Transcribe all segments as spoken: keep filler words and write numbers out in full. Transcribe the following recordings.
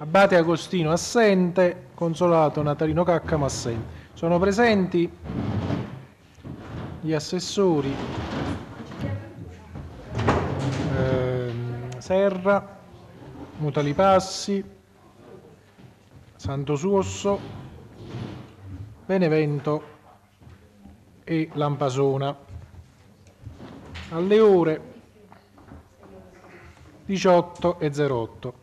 Abate Agostino assente, Consolato Natalino Caccamo assente. Sono presenti gli assessori ehm, Serra, Mutalipassi, Santosuosso, Benevento e Lampasona. Alle ore diciotto e zero otto.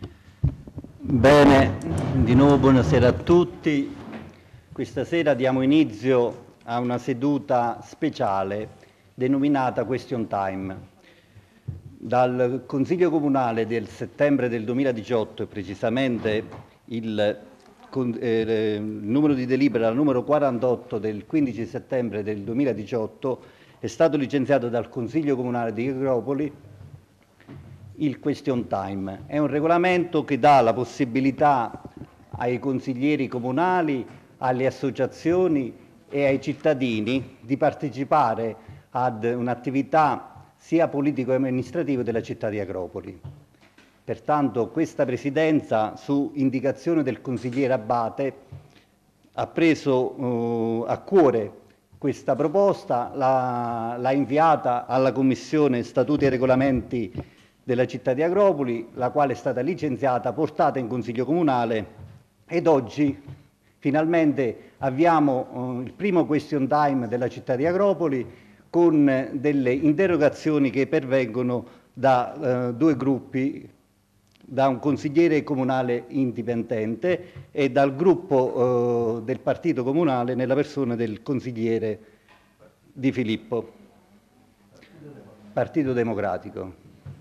Bene, di nuovo buonasera a tutti. Questa sera diamo inizio a una seduta speciale denominata Question Time. Dal Consiglio Comunale del settembre del duemiladiciotto e precisamente il, eh, il numero di delibera numero quarantotto del quindici settembre del duemiladiciotto è stato licenziato dal Consiglio Comunale di Agropoli il Question Time. È un regolamento che dà la possibilità ai consiglieri comunali, alle associazioni e ai cittadini di partecipare ad un'attività sia politico-amministrativa della città di Agropoli. Pertanto questa Presidenza, su indicazione del consigliere Abate, ha preso uh, a cuore questa proposta, l'ha inviata alla Commissione Statuti e Regolamenti della città di Agropoli, la quale è stata licenziata, portata in Consiglio Comunale ed oggi finalmente avviamo uh, il primo question time della città di Agropoli con uh, delle interrogazioni che pervengono da uh, due gruppi, da un consigliere comunale indipendente e dal gruppo uh, del Partito Comunale nella persona del consigliere Di Filippo, Partito Democratico.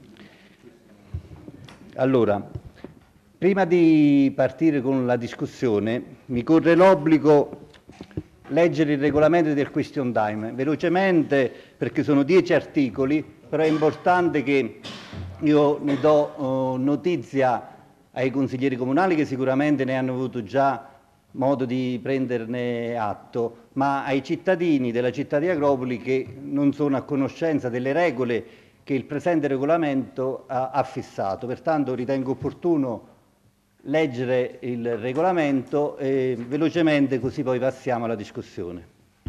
Allora, prima di partire con la discussione, mi corre l'obbligo leggere il regolamento del question time, velocemente perché sono dieci articoli, però è importante che io ne do uh, notizia ai consiglieri comunali che sicuramente ne hanno avuto già modo di prenderne atto, ma ai cittadini della città di Agropoli che non sono a conoscenza delle regole che il presente regolamento ha, ha fissato. Pertanto ritengo opportuno leggere il regolamento e velocemente, così poi passiamo alla discussione.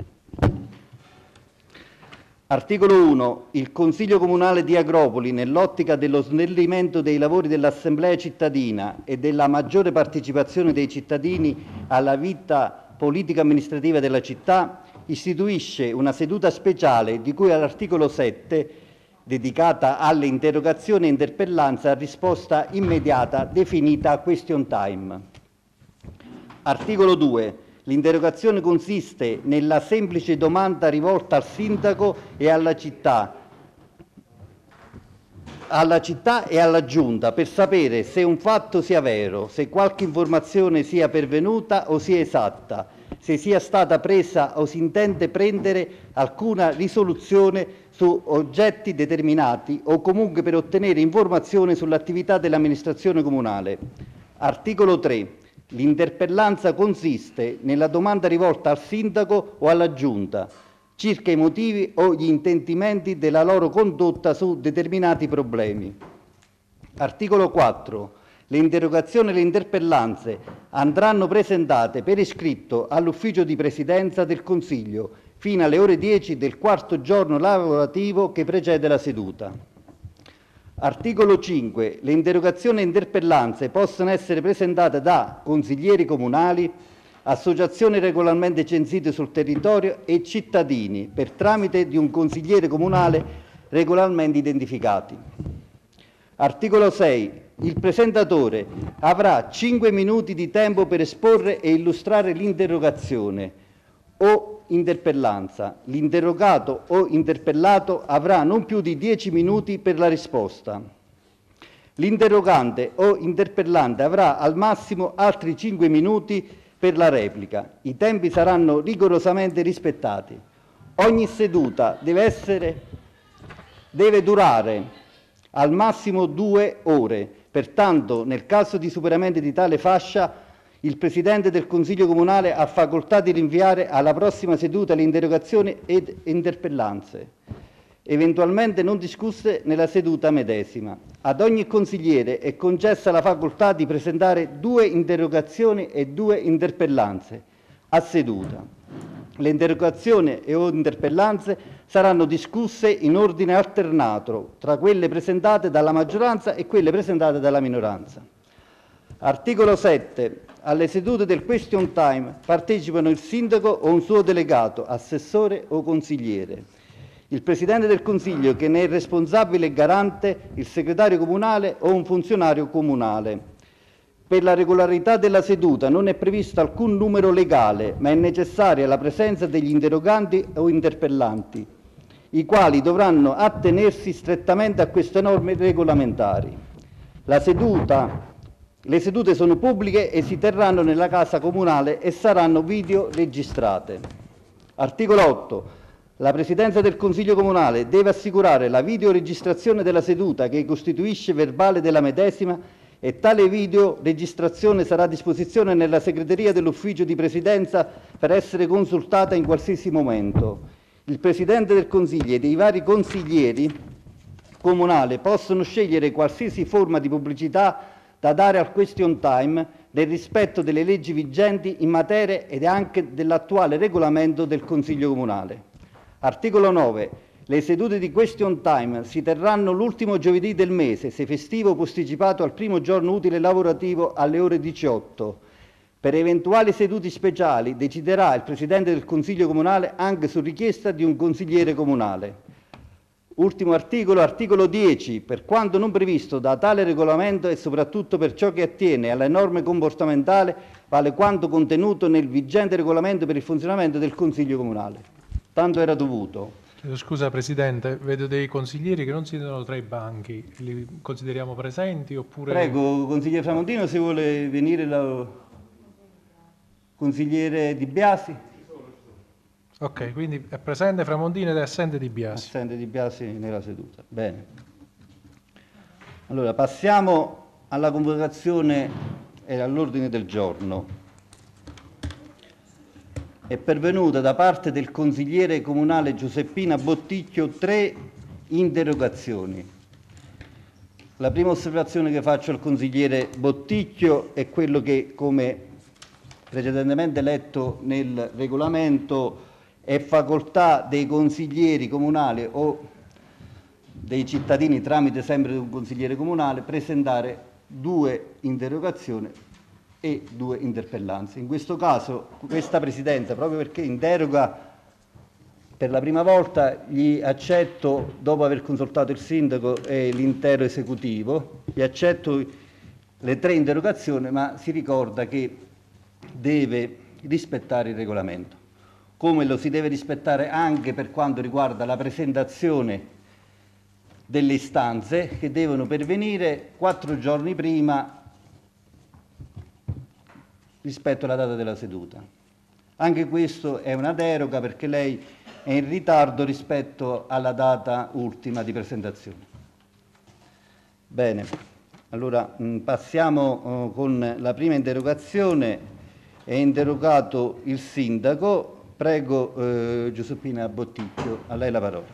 Articolo uno. Il Consiglio Comunale di Agropoli, nell'ottica dello snellimento dei lavori dell'Assemblea cittadina e della maggiore partecipazione dei cittadini alla vita politica amministrativa della città, istituisce una seduta speciale di cui all'articolo sette, dedicata alle interrogazioni e interpellanze a risposta immediata definita question time. Articolo due. L'interrogazione consiste nella semplice domanda rivolta al sindaco e alla città, alla città e alla giunta per sapere se un fatto sia vero, se qualche informazione sia pervenuta o sia esatta, se sia stata presa o si intende prendere alcuna risoluzione su oggetti determinati o comunque per ottenere informazioni sull'attività dell'amministrazione comunale. Articolo tre. L'interpellanza consiste nella domanda rivolta al sindaco o alla giunta circa i motivi o gli intendimenti della loro condotta su determinati problemi. Articolo quattro. Le interrogazioni e le interpellanze andranno presentate per iscritto all'ufficio di presidenza del Consiglio fino alle ore dieci del quarto giorno lavorativo che precede la seduta. Articolo cinque. Le interrogazioni e interpellanze possono essere presentate da consiglieri comunali, associazioni regolarmente censite sul territorio e cittadini per tramite di un consigliere comunale regolarmente identificati. Articolo sei. Il presentatore avrà cinque minuti di tempo per esporre e illustrare l'interrogazione o interpellanza. L'interrogato o interpellato avrà non più di dieci minuti per la risposta. L'interrogante o interpellante avrà al massimo altri cinque minuti per la replica. I tempi saranno rigorosamente rispettati. Ogni seduta deve essere, deve durare al massimo due ore. Pertanto, nel caso di superamento di tale fascia, il Presidente del Consiglio Comunale ha facoltà di rinviare alla prossima seduta le interrogazioni ed interpellanze. eventualmente non discusse nella seduta medesima. Ad ogni consigliere è concessa la facoltà di presentare due interrogazioni e due interpellanze a seduta. Le interrogazioni e o interpellanze saranno discusse in ordine alternato tra quelle presentate dalla maggioranza e quelle presentate dalla minoranza. Articolo sette. Alle sedute del question time partecipano il sindaco o un suo delegato, assessore o consigliere, il Presidente del Consiglio che ne è responsabile e garante, il segretario comunale o un funzionario comunale. Per la regolarità della seduta non è previsto alcun numero legale, ma è necessaria la presenza degli interroganti o interpellanti, i quali dovranno attenersi strettamente a queste norme regolamentari. La seduta, le sedute sono pubbliche e si terranno nella casa comunale e saranno videoregistrate. Articolo otto. La Presidenza del Consiglio Comunale deve assicurare la videoregistrazione della seduta che costituisce verbale della medesima e tale videoregistrazione sarà a disposizione nella segreteria dell'Ufficio di Presidenza per essere consultata in qualsiasi momento. Il Presidente del Consiglio e dei vari consiglieri comunali possono scegliere qualsiasi forma di pubblicità da dare al question time nel rispetto delle leggi vigenti in materia ed anche dell'attuale regolamento del Consiglio Comunale. Articolo nove. Le sedute di question time si terranno l'ultimo giovedì del mese, se festivo o posticipato al primo giorno utile lavorativo alle ore diciotto. Per eventuali sedute speciali deciderà il Presidente del Consiglio Comunale anche su richiesta di un consigliere comunale. Ultimo articolo, articolo dieci. Per quanto non previsto da tale regolamento e soprattutto per ciò che attiene alle norme comportamentali, vale quanto contenuto nel vigente regolamento per il funzionamento del Consiglio Comunale. Tanto era dovuto. Scusa Presidente, vedo dei consiglieri che non siedono tra i banchi, li consideriamo presenti oppure... Prego, consigliere Framontino, se vuole venire il consigliere Di Biasi. Ok, quindi è presente Framontino ed è assente Di Biasi. Assente Di Biasi nella seduta. Bene. Allora, passiamo alla convocazione e all'ordine del giorno. È pervenuta da parte del consigliere comunale Giuseppina Botticchio tre interrogazioni. La prima osservazione che faccio al consigliere Botticchio è quello che, come precedentemente letto nel regolamento, è facoltà dei consiglieri comunali o dei cittadini, tramite sempre un consigliere comunale, presentare due interrogazioni e due interpellanze. In questo caso questa Presidenza, proprio perché in deroga per la prima volta, gli accetto, dopo aver consultato il Sindaco e l'intero Esecutivo, gli accetto le tre interrogazioni, ma si ricorda che deve rispettare il regolamento, come lo si deve rispettare anche per quanto riguarda la presentazione delle istanze che devono pervenire quattro giorni prima rispetto alla data della seduta. Anche questo è una deroga perché lei è in ritardo rispetto alla data ultima di presentazione. Bene, allora mh, passiamo uh, con la prima interrogazione. È interrogato il Sindaco. Prego eh, Giuseppina Botticchio, a lei la parola.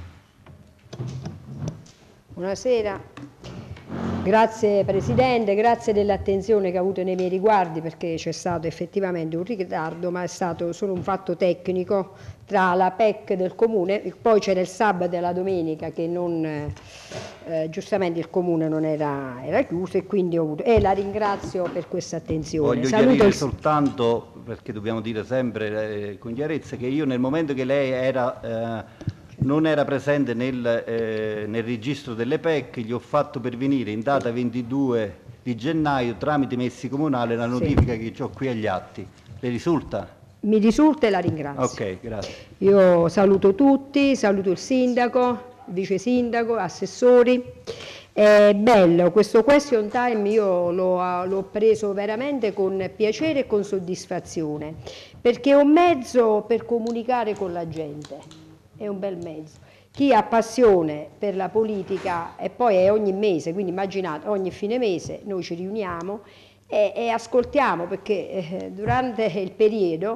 Buonasera. Grazie Presidente, grazie dell'attenzione che ha avuto nei miei riguardi, perché c'è stato effettivamente un ritardo, ma è stato solo un fatto tecnico tra la P E C del Comune, poi c'era il sabato e la domenica che non, eh, giustamente il Comune non era, era chiuso e quindi ho avuto, e la ringrazio per questa attenzione. Voglio Saluto chiarire il... soltanto, perché dobbiamo dire sempre eh, con chiarezza, che io nel momento che lei era... Eh, non era presente nel, eh, nel registro delle P E C, gli ho fatto pervenire in data ventidue di gennaio tramite Messi Comunale la notifica sì. che ho qui agli atti. Le risulta? Mi risulta e la ringrazio. Ok, grazie. Io saluto tutti, saluto il Sindaco, il Vice Sindaco, assessori. È bello, questo question time io l'ho, l'ho preso veramente con piacere e con soddisfazione, perché è un mezzo per comunicare con la gente. È un bel mezzo. Chi ha passione per la politica, e poi è ogni mese, quindi immaginate, ogni fine mese noi ci riuniamo e, e ascoltiamo, perché eh, durante il periodo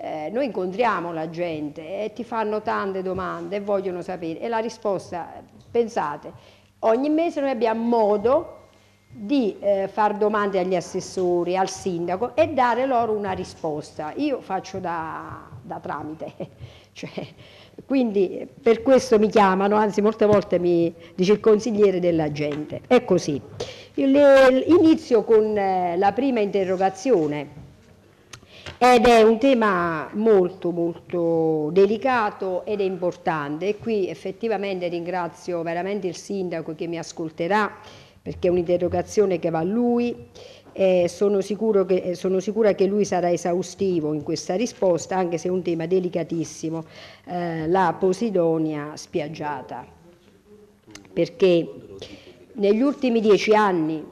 eh, noi incontriamo la gente e ti fanno tante domande e vogliono sapere, e la risposta, pensate, ogni mese noi abbiamo modo di eh, fare domande agli assessori, al sindaco e dare loro una risposta. Io faccio da, da tramite, cioè, quindi per questo mi chiamano, anzi molte volte mi dice il consigliere della gente. È così. Io le, inizio con eh, la prima interrogazione ed è un tema molto molto delicato ed è importante, e qui effettivamente ringrazio veramente il sindaco che mi ascolterà, perché è un'interrogazione che va a lui, eh, sono, sicuro che, sono sicura che lui sarà esaustivo in questa risposta, anche se è un tema delicatissimo, eh, la Posidonia spiaggiata, perché negli ultimi dieci anni,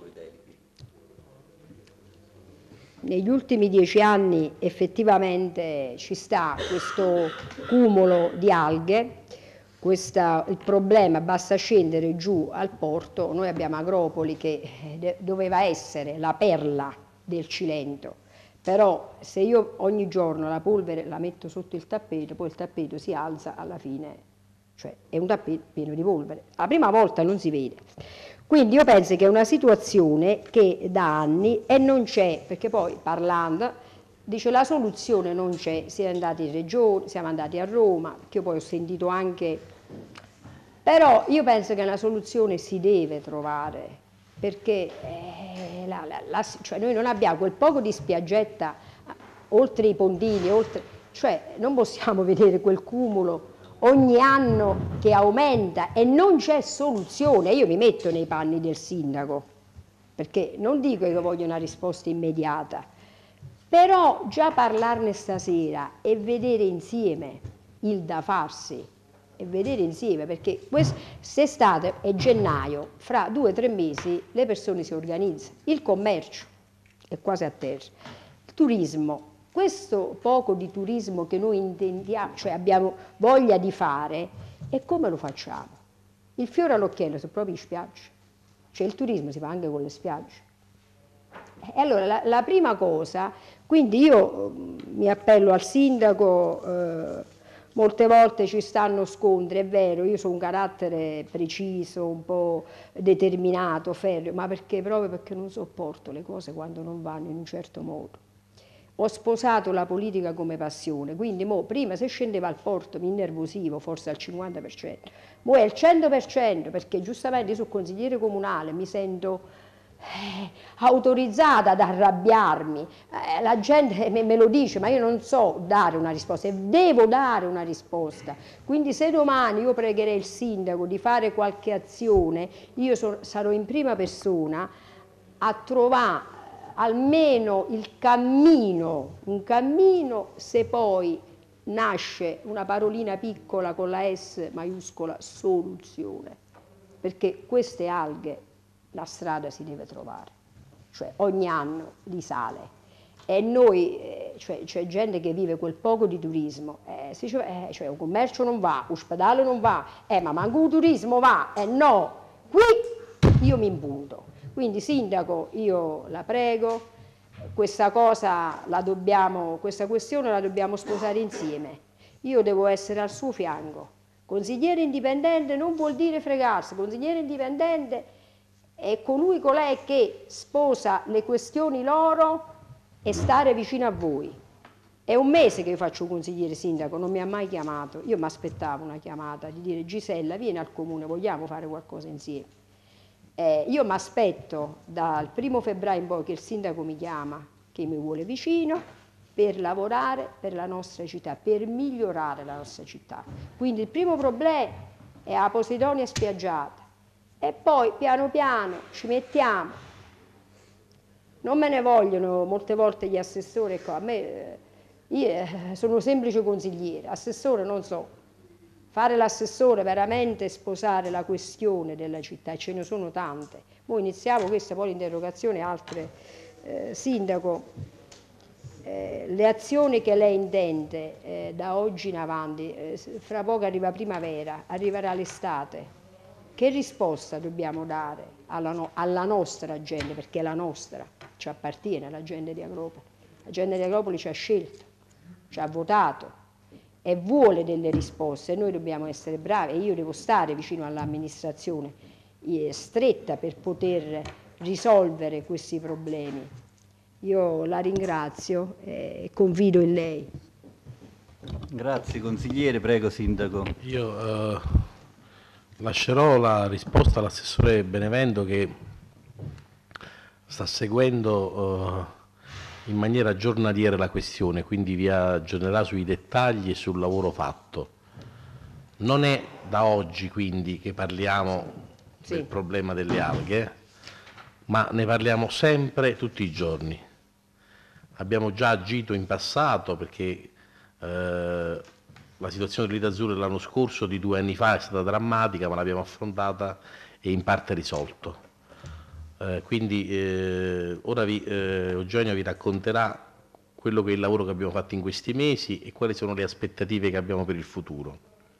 negli ultimi dieci anni effettivamente ci sta questo cumulo di alghe. Questa, il problema, basta scendere giù al porto, noi abbiamo Agropoli che eh, doveva essere la perla del Cilento, però se io ogni giorno la polvere la metto sotto il tappeto, poi il tappeto si alza alla fine, cioè è un tappeto pieno di polvere, la prima volta non si vede. Quindi io penso che è una situazione che da anni e non c'è, perché poi parlando dice la soluzione non c'è, siamo andati in regione, siamo andati a Roma, che io poi ho sentito anche, però io penso che una soluzione si deve trovare, perché eh, la, la, la, cioè noi non abbiamo quel poco di spiaggetta oltre i pontini, oltre, cioè non possiamo vedere quel cumulo ogni anno che aumenta e non c'è soluzione. Io mi metto nei panni del sindaco, perché non dico che voglio una risposta immediata, però già parlarne stasera e vedere insieme il da farsi, e vedere insieme, perché quest'estate è gennaio, fra due o tre mesi le persone si organizzano, il commercio è quasi a terra, il turismo, questo poco di turismo che noi intendiamo, cioè abbiamo voglia di fare, e come lo facciamo? Il fiore all'occhiello sono proprio in spiaggia, cioè il turismo si fa anche con le spiagge. E allora la, la prima cosa, quindi io mi appello al sindaco, eh, molte volte ci stanno scontri, è vero, io sono un carattere preciso, un po' determinato, ferreo, ma perché proprio perché non sopporto le cose quando non vanno in un certo modo. Ho sposato la politica come passione, quindi mo, prima se scendevo al porto mi innervosivo, forse al cinquanta per cento, mo è al cento per cento, perché giustamente io sono consigliere comunale, mi sento Eh, autorizzata ad arrabbiarmi, eh, la gente me, me lo dice, ma io non so dare una risposta e devo dare una risposta, quindi se domani io pregherei il sindaco di fare qualche azione, io so, sarò in prima persona a trovare almeno il cammino, un cammino, se poi nasce una parolina piccola con la S maiuscola, soluzione, perché queste alghe la strada si deve trovare, cioè ogni anno li sale e noi, eh, cioè c'è gente che vive quel poco di turismo, eh, si dice, eh, cioè un commercio non va, l'ospedale non va, eh, ma manco un turismo va, eh no, qui io mi impunto. Quindi sindaco, io la prego, questa cosa la dobbiamo, questa questione la dobbiamo sposare insieme, io devo essere al suo fianco, consigliere indipendente non vuol dire fregarsi, consigliere indipendente è colui, colei che sposa le questioni loro e stare vicino a voi. È un mese che io faccio consigliere sindaco, non mi ha mai chiamato, io mi aspettavo una chiamata di dire Gisella vieni al comune, vogliamo fare qualcosa insieme. Eh, io mi aspetto dal primo febbraio in poi che il sindaco mi chiama, che mi vuole vicino, per lavorare per la nostra città, per migliorare la nostra città. Quindi il primo problema è la Posidonia spiaggiata. E poi piano piano ci mettiamo, non me ne vogliono molte volte gli assessori, ecco, a me, io sono semplice consigliere, assessore non so, fare l'assessore veramente sposare la questione della città, ce ne sono tante, noi iniziamo questa poi l'interrogazione, altre, eh, sindaco, eh, le azioni che lei intende eh, da oggi in avanti, eh, fra poco arriva primavera, arriverà l'estate. Che risposta dobbiamo dare alla, no, alla nostra gente, perché la nostra ci appartiene, la gente di Agropoli. La gente di Agropoli ci ha scelto, ci ha votato e vuole delle risposte, noi dobbiamo essere bravi e io devo stare vicino all'amministrazione eh, stretta per poter risolvere questi problemi. Io la ringrazio e confido in lei. Grazie consigliere, prego sindaco. Io eh, lascerò la risposta all'assessore Benevento che sta seguendo eh, in maniera giornaliera la questione, quindi vi aggiornerà sui dettagli e sul lavoro fatto. Non è da oggi quindi che parliamo sì. del problema delle alghe, ma ne parliamo sempre, tutti i giorni. Abbiamo già agito in passato perché eh, la situazione dell'Ita Azzurra dell'anno scorso, di due anni fa, è stata drammatica, ma l'abbiamo affrontata e in parte risolto. Eh, quindi eh, ora vi, eh, Eugenio vi racconterà quello che è il lavoro che abbiamo fatto in questi mesi e quali sono le aspettative che abbiamo per il futuro.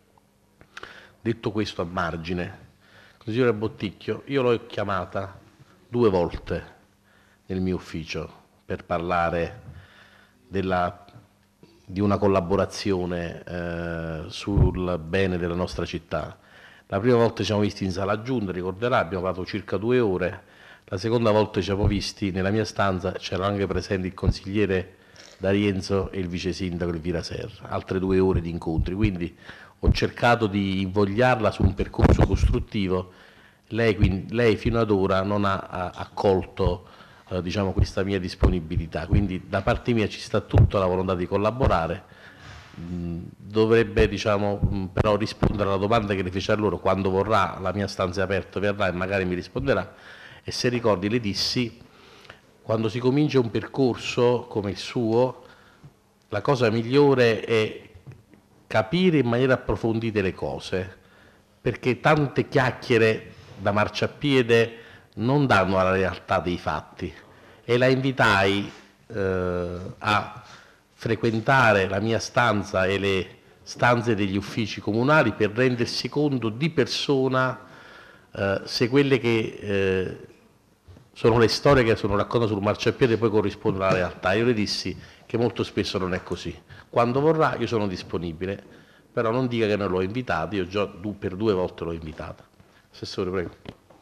Detto questo a margine, consigliere Botticchio, io l'ho chiamata due volte nel mio ufficio per parlare della, di una collaborazione eh, sul bene della nostra città. La prima volta ci siamo visti in sala giunta, ricorderà, abbiamo fatto circa due ore, la seconda volta ci siamo visti nella mia stanza, c'erano anche presenti il consigliere D'Arienzo e il vice sindaco Elvira Serra, altre due ore di incontri, quindi ho cercato di invogliarla su un percorso costruttivo. Lei, quindi, lei fino ad ora non ha, ha accolto eh, diciamo, questa mia disponibilità, quindi da parte mia ci sta tutta la volontà di collaborare. Mh, dovrebbe diciamo, mh, però rispondere alla domanda che le fece a loro: quando vorrà, la mia stanza è aperta, verrà e magari mi risponderà. E se ricordi le dissi, quando si comincia un percorso come il suo, la cosa migliore è capire in maniera approfondita le cose, perché tante chiacchiere da marciapiede non danno alla realtà dei fatti. E la invitai eh, a frequentare la mia stanza e le stanze degli uffici comunali per rendersi conto di persona eh, se quelle che eh, sono le storie che sono raccontate sul marciapiede poi corrispondono alla realtà. Io le dissi che molto spesso non è così. Quando vorrà io sono disponibile, però non dica che non l'ho invitata, io già per due volte l'ho invitata. Assessore, prego.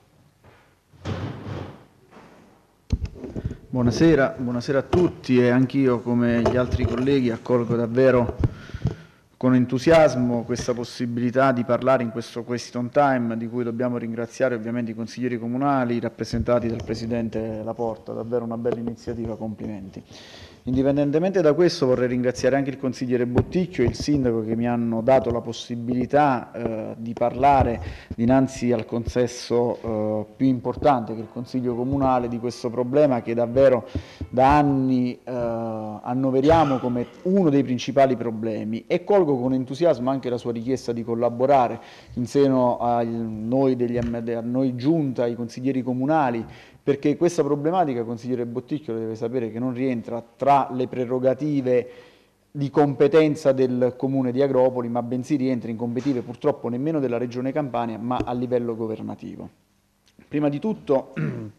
Buonasera, buonasera a tutti e anch'io come gli altri colleghi accolgo davvero con entusiasmo questa possibilità di parlare in questo question time, di cui dobbiamo ringraziare ovviamente i consiglieri comunali rappresentati dal Presidente Laporta, davvero una bella iniziativa, complimenti. Indipendentemente da questo vorrei ringraziare anche il consigliere Botticchio e il sindaco che mi hanno dato la possibilità eh, di parlare dinanzi al consesso eh, più importante che è il Consiglio Comunale di questo problema che davvero da anni eh, annoveriamo come uno dei principali problemi, e colgo con entusiasmo anche la sua richiesta di collaborare in seno a noi, degli, a noi giunta, ai consiglieri comunali, perché questa problematica, consigliere Botticchio, lo deve sapere che non rientra tra le prerogative di competenza del Comune di Agropoli, ma bensì rientra in competenze purtroppo nemmeno della Regione Campania, ma a livello governativo. Prima di tutto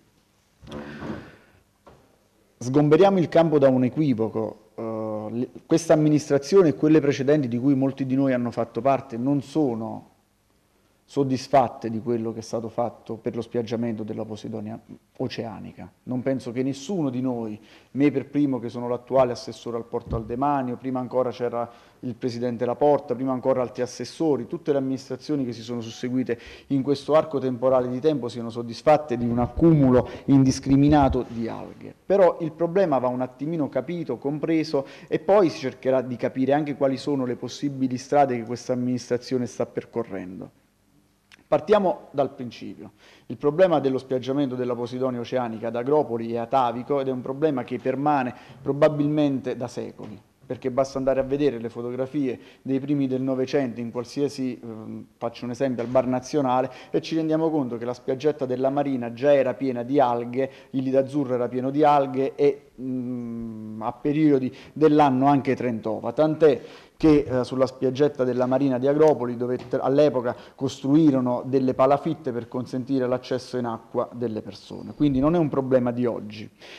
sgomberiamo il campo da un equivoco. Uh, questa amministrazione e quelle precedenti di cui molti di noi hanno fatto parte non sono soddisfatte di quello che è stato fatto per lo spiaggiamento della Posidonia oceanica. Non penso che nessuno di noi, me per primo che sono l'attuale assessore al Porto al Demanio, prima ancora c'era il Presidente Laporta, prima ancora altri assessori, tutte le amministrazioni che si sono susseguite in questo arco temporale di tempo siano soddisfatte di un accumulo indiscriminato di alghe. Però il problema va un attimino capito, compreso, e poi si cercherà di capire anche quali sono le possibili strade che questa amministrazione sta percorrendo. Partiamo dal principio. Il problema dello spiaggiamento della Posidonia oceanica ad Agropoli e Atavico ed è un problema che permane probabilmente da secoli, perché basta andare a vedere le fotografie dei primi del Novecento in qualsiasi, eh, faccio un esempio, al Bar Nazionale, e ci rendiamo conto che la spiaggetta della Marina già era piena di alghe, il Lido Azzurro era pieno di alghe e mh, a periodi dell'anno anche Trentova, tant'è che eh, sulla spiaggetta della Marina di Agropoli dovette all'epoca costruirono delle palafitte per consentire l'accesso in acqua delle persone. Quindi non è un problema di oggi.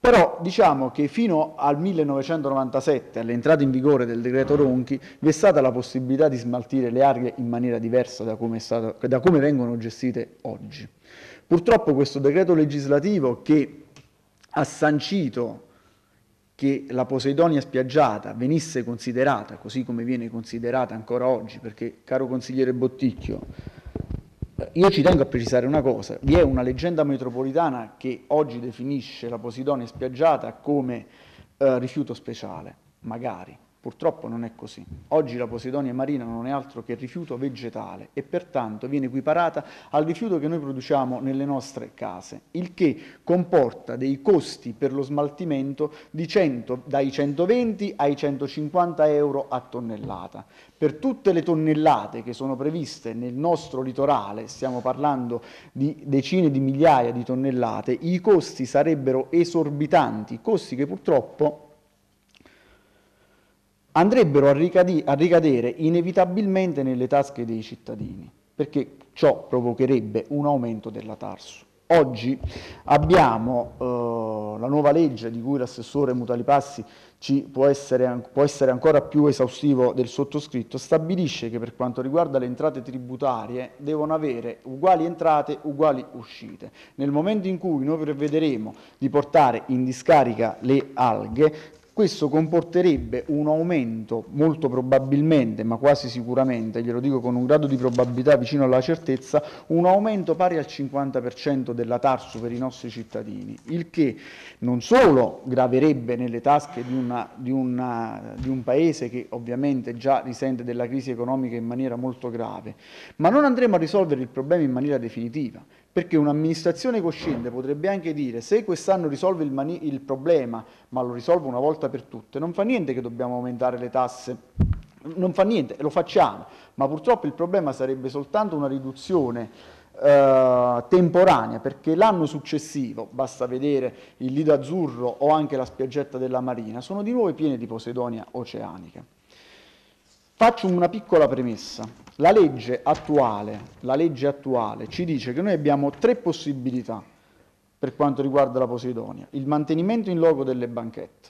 Però diciamo che fino al millenovecentonovantasette, all'entrata in vigore del decreto Ronchi, vi è stata la possibilità di smaltire le alghe in maniera diversa da come, è stato, da come vengono gestite oggi. Purtroppo questo decreto legislativo, che ha sancito che la posidonia spiaggiata venisse considerata così come viene considerata ancora oggi, perché, caro consigliere Botticchio, io ci tengo a precisare una cosa: vi è una leggenda metropolitana che oggi definisce la posidonia spiaggiata come eh, rifiuto speciale, magari. Purtroppo non è così. Oggi la posidonia marina non è altro che rifiuto vegetale e pertanto viene equiparata al rifiuto che noi produciamo nelle nostre case, il che comporta dei costi per lo smaltimento di cento, dai centoventi ai centocinquanta euro a tonnellata. Per tutte le tonnellate che sono previste nel nostro litorale, stiamo parlando di decine di migliaia di tonnellate, i costi sarebbero esorbitanti, costi che purtroppo andrebbero a, ricadi- a ricadere inevitabilmente nelle tasche dei cittadini, perché ciò provocherebbe un aumento della Tarsu. Oggi abbiamo eh, la nuova legge di cui l'assessore Mutalipassi ci può essere, può essere ancora più esaustivo del sottoscritto, stabilisce che per quanto riguarda le entrate tributarie devono avere uguali entrate, uguali uscite. Nel momento in cui noi prevederemo di portare in discarica le alghe, questo comporterebbe un aumento molto probabilmente, ma quasi sicuramente, glielo dico con un grado di probabilità vicino alla certezza, un aumento pari al cinquanta per cento della Tarsu per i nostri cittadini, il che non solo graverebbe nelle tasche di, una, di, una, di un paese che ovviamente già risente della crisi economica in maniera molto grave, ma non andremo a risolvere il problema in maniera definitiva. Perché un'amministrazione cosciente potrebbe anche dire: se quest'anno risolve il, mani- il problema, ma lo risolve una volta per tutte, non fa niente che dobbiamo aumentare le tasse, non fa niente, lo facciamo, ma purtroppo il problema sarebbe soltanto una riduzione eh, temporanea, perché l'anno successivo, basta vedere il Lido Azzurro o anche la spiaggetta della Marina, sono di nuovo piene di posidonia oceanica. Faccio una piccola premessa. La legge attuale, la legge attuale ci dice che noi abbiamo tre possibilità per quanto riguarda la posidonia: il mantenimento in loco delle banchette,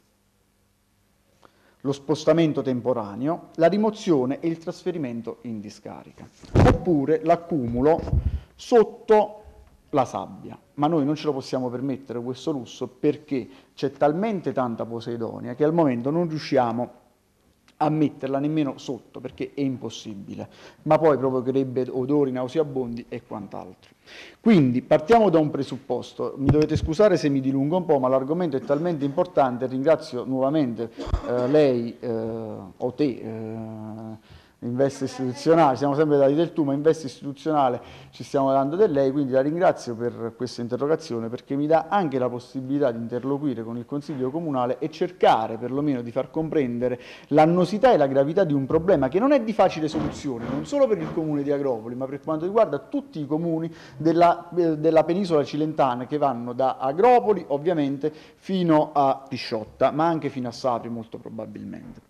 lo spostamento temporaneo, la rimozione e il trasferimento in discarica, oppure l'accumulo sotto la sabbia. Ma noi non ce lo possiamo permettere questo lusso, perché c'è talmente tanta posidonia che al momento non riusciamo a metterla nemmeno sotto, perché è impossibile, ma poi provocherebbe odori nauseabondi e quant'altro. Quindi partiamo da un presupposto, mi dovete scusare se mi dilungo un po', ma l'argomento è talmente importante. Ringrazio nuovamente eh, lei eh, o te, eh, Invest Istituzionale, siamo sempre dati del tu, ma Invest Istituzionale ci stiamo dando del lei, quindi la ringrazio per questa interrogazione, perché mi dà anche la possibilità di interloquire con il Consiglio Comunale e cercare perlomeno di far comprendere l'annosità e la gravità di un problema che non è di facile soluzione, non solo per il Comune di Agropoli, ma per quanto riguarda tutti i comuni della, della penisola cilentana, che vanno da Agropoli ovviamente fino a Pisciotta, ma anche fino a Sapri molto probabilmente.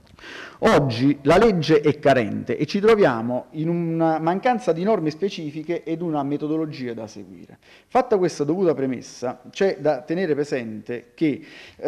Oggi la legge è carente e ci troviamo in una mancanza di norme specifiche ed una metodologia da seguire. Fatta questa dovuta premessa, c'è da tenere presente che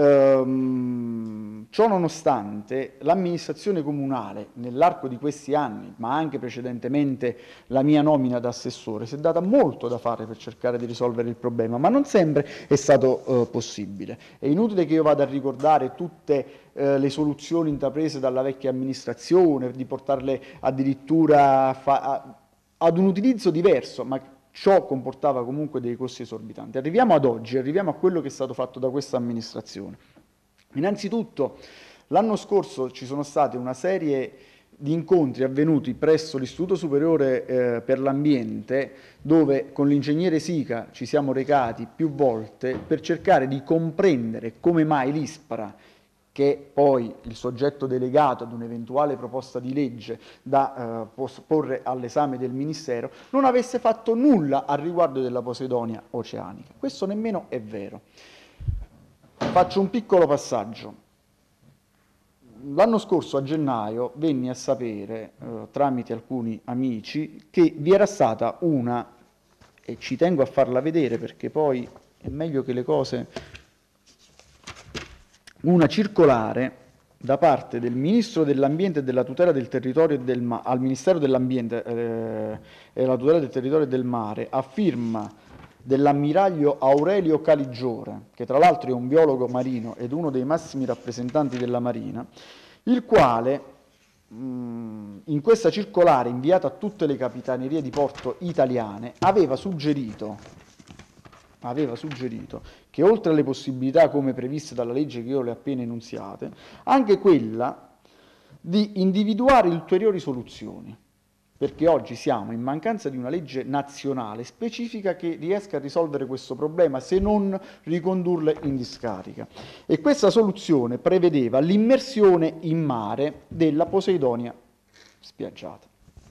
ehm, ciò nonostante l'amministrazione comunale nell'arco di questi anni, ma anche precedentemente la mia nomina da assessore, si è data molto da fare per cercare di risolvere il problema, ma non sempre è stato eh, possibile. È inutile che io vada a ricordare tutte eh, le soluzioni intraprese dalla vecchia amministrazione, di portarle addirittura a fa- a, ad un utilizzo diverso, ma ciò comportava comunque dei costi esorbitanti. Arriviamo ad oggi, arriviamo a quello che è stato fatto da questa amministrazione. Innanzitutto, l'anno scorso ci sono state una serie di incontri avvenuti presso l'Istituto Superiore eh, per l'Ambiente, dove con l'ingegnere Sica ci siamo recati più volte per cercare di comprendere come mai l'ISPRA, che è poi il soggetto delegato ad un'eventuale proposta di legge da eh, porre all'esame del Ministero, non avesse fatto nulla al riguardo della posidonia oceanica. Questo nemmeno è vero. Faccio un piccolo passaggio. L'anno scorso a gennaio venni a sapere, eh, tramite alcuni amici, che vi era stata una, e ci tengo a farla vedere perché poi è meglio che le cose una circolare da parte del Ministro dell'Ambiente e della Tutela del Territorio e del Mare, al Ministero dell'Ambiente eh, e della Tutela del Territorio e del Mare, a firma dell'ammiraglio Aurelio Caligiore, che tra l'altro è un biologo marino ed uno dei massimi rappresentanti della Marina, il quale mh, in questa circolare inviata a tutte le capitanerie di porto italiane aveva suggerito aveva suggerito che oltre alle possibilità come previste dalla legge che io le ho appena enunziate, anche quella di individuare ulteriori soluzioni, perché oggi siamo in mancanza di una legge nazionale specifica che riesca a risolvere questo problema, se non ricondurle in discarica. E questa soluzione prevedeva l'immersione in mare della Poseidonia spiaggiata.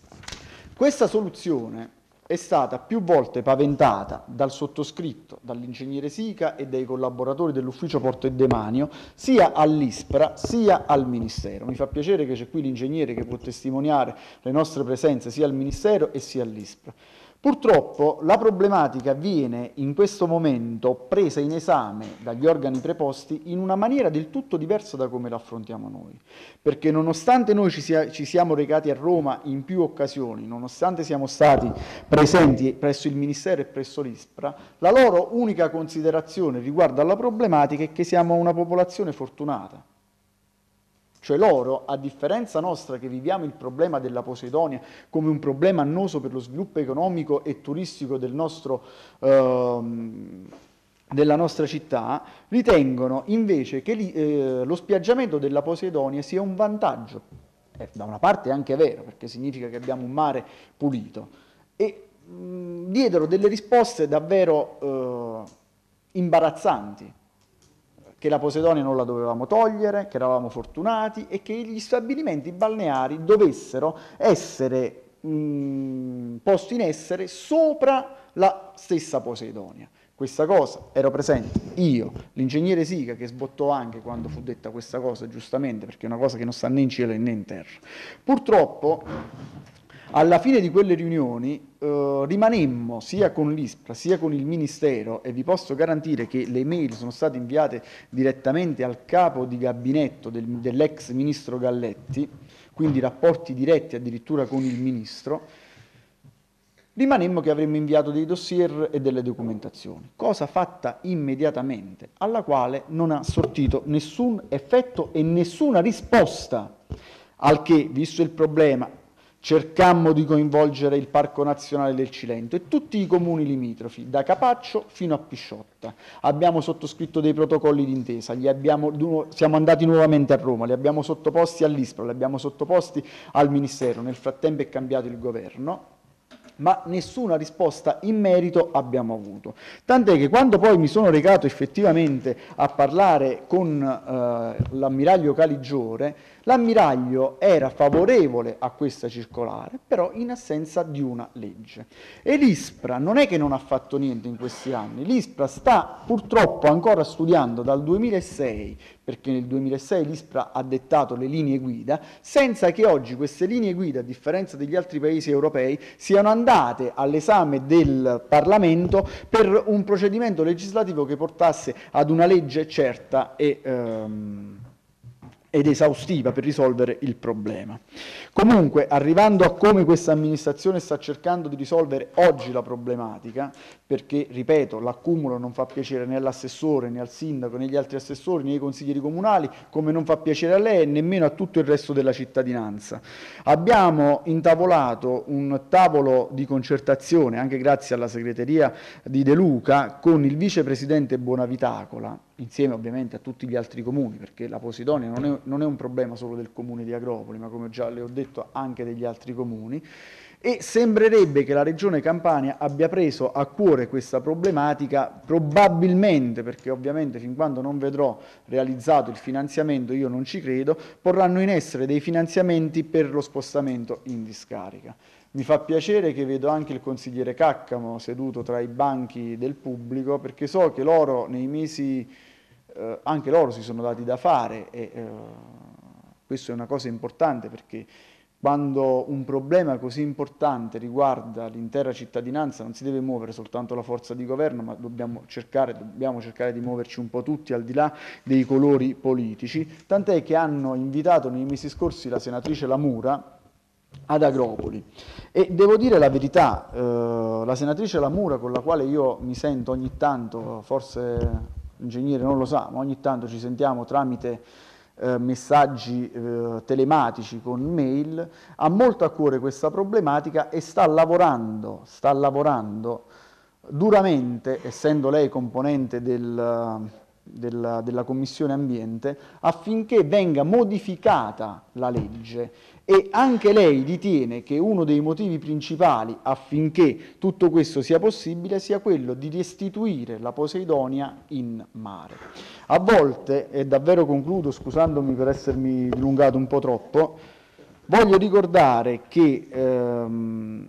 Questa soluzione è stata più volte paventata dal sottoscritto, dall'ingegnere Sica e dai collaboratori dell'ufficio Porto e Demanio, sia all'ISPRA sia al Ministero. Mi fa piacere che c'è qui l'ingegnere che può testimoniare le nostre presenze sia al Ministero e sia all'ISPRA. Purtroppo la problematica viene in questo momento presa in esame dagli organi preposti in una maniera del tutto diversa da come la affrontiamo noi, perché nonostante noi ci, sia, ci siamo recati a Roma in più occasioni, nonostante siamo stati presenti presso il Ministero e presso l'ISPRA, la loro unica considerazione riguardo alla problematica è che siamo una popolazione fortunata. Cioè loro, a differenza nostra che viviamo il problema della Poseidonia come un problema annoso per lo sviluppo economico e turistico del nostro, ehm, della nostra città, ritengono invece che li, eh, lo spiaggiamento della Poseidonia sia un vantaggio. Eh, da una parte è anche vero, perché significa che abbiamo un mare pulito. E mh, diedero delle risposte davvero eh, imbarazzanti. Che la Poseidonia non la dovevamo togliere, che eravamo fortunati e che gli stabilimenti balneari dovessero essere mh, posti in essere sopra la stessa Poseidonia. Questa cosa ero presente io, l'ingegnere Sica, che sbottò anche quando fu detta questa cosa, giustamente, perché è una cosa che non sta né in cielo né in terra. Purtroppo, alla fine di quelle riunioni eh, rimanemmo sia con l'ISPRA sia con il Ministero, e vi posso garantire che le mail sono state inviate direttamente al capo di gabinetto del, dell'ex ministro Galletti, quindi rapporti diretti addirittura con il ministro, rimanemmo che avremmo inviato dei dossier e delle documentazioni, cosa fatta immediatamente, alla quale non ha sortito nessun effetto e nessuna risposta, al che, visto il problema, cercammo di coinvolgere il Parco Nazionale del Cilento e tutti i comuni limitrofi, da Capaccio fino a Pisciotta. Abbiamo sottoscritto dei protocolli d'intesa, li abbiamo, siamo andati nuovamente a Roma, li abbiamo sottoposti all'ISPRA, li abbiamo sottoposti al Ministero, nel frattempo è cambiato il governo, ma nessuna risposta in merito abbiamo avuto. Tant'è che quando poi mi sono recato effettivamente a parlare con eh, l'ammiraglio Caligiore, l'ammiraglio era favorevole a questa circolare, però in assenza di una legge. E l'ISPRA non è che non ha fatto niente in questi anni, l'ISPRA sta purtroppo ancora studiando dal duemilasei, perché nel duemilasei l'ISPRA ha dettato le linee guida, senza che oggi queste linee guida, a differenza degli altri paesi europei, siano andate all'esame del Parlamento per un procedimento legislativo che portasse ad una legge certa e ehm, ed esaustiva per risolvere il problema. Comunque, arrivando a come questa amministrazione sta cercando di risolvere oggi la problematica, perché, ripeto, l'accumulo non fa piacere né all'assessore, né al sindaco, né agli altri assessori, né ai consiglieri comunali, come non fa piacere a lei e nemmeno a tutto il resto della cittadinanza. Abbiamo intavolato un tavolo di concertazione, anche grazie alla segreteria di De Luca, con il vicepresidente Bonavitacola, insieme ovviamente a tutti gli altri comuni, perché la Poseidonia non è, non è un problema solo del comune di Agropoli, ma come già le ho detto anche degli altri comuni, e sembrerebbe che la Regione Campania abbia preso a cuore questa problematica, probabilmente, perché ovviamente fin quando non vedrò realizzato il finanziamento, io non ci credo, porranno in essere dei finanziamenti per lo spostamento in discarica. Mi fa piacere che vedo anche il consigliere Caccamo seduto tra i banchi del pubblico, perché so che loro nei mesi, eh, anche loro si sono dati da fare, e eh, questo è una cosa importante, perché Quando un problema così importante riguarda l'intera cittadinanza non si deve muovere soltanto la forza di governo, ma dobbiamo cercare, dobbiamo cercare di muoverci un po' tutti al di là dei colori politici, tant'è che hanno invitato nei mesi scorsi la senatrice Lamura ad Agropoli. E devo dire la verità, eh, la senatrice Lamura, con la quale io mi sento ogni tanto, forse l'ingegnere non lo sa, ma ogni tanto ci sentiamo tramite Eh, messaggi eh, telematici con mail, ha molto a cuore questa problematica e sta lavorando, sta lavorando duramente, essendo lei componente del, della, della Commissione Ambiente, affinché venga modificata la legge, e anche lei ritiene che uno dei motivi principali affinché tutto questo sia possibile sia quello di restituire la Poseidonia in mare. A volte, e davvero concludo scusandomi per essermi dilungato un po' troppo, voglio ricordare che ehm,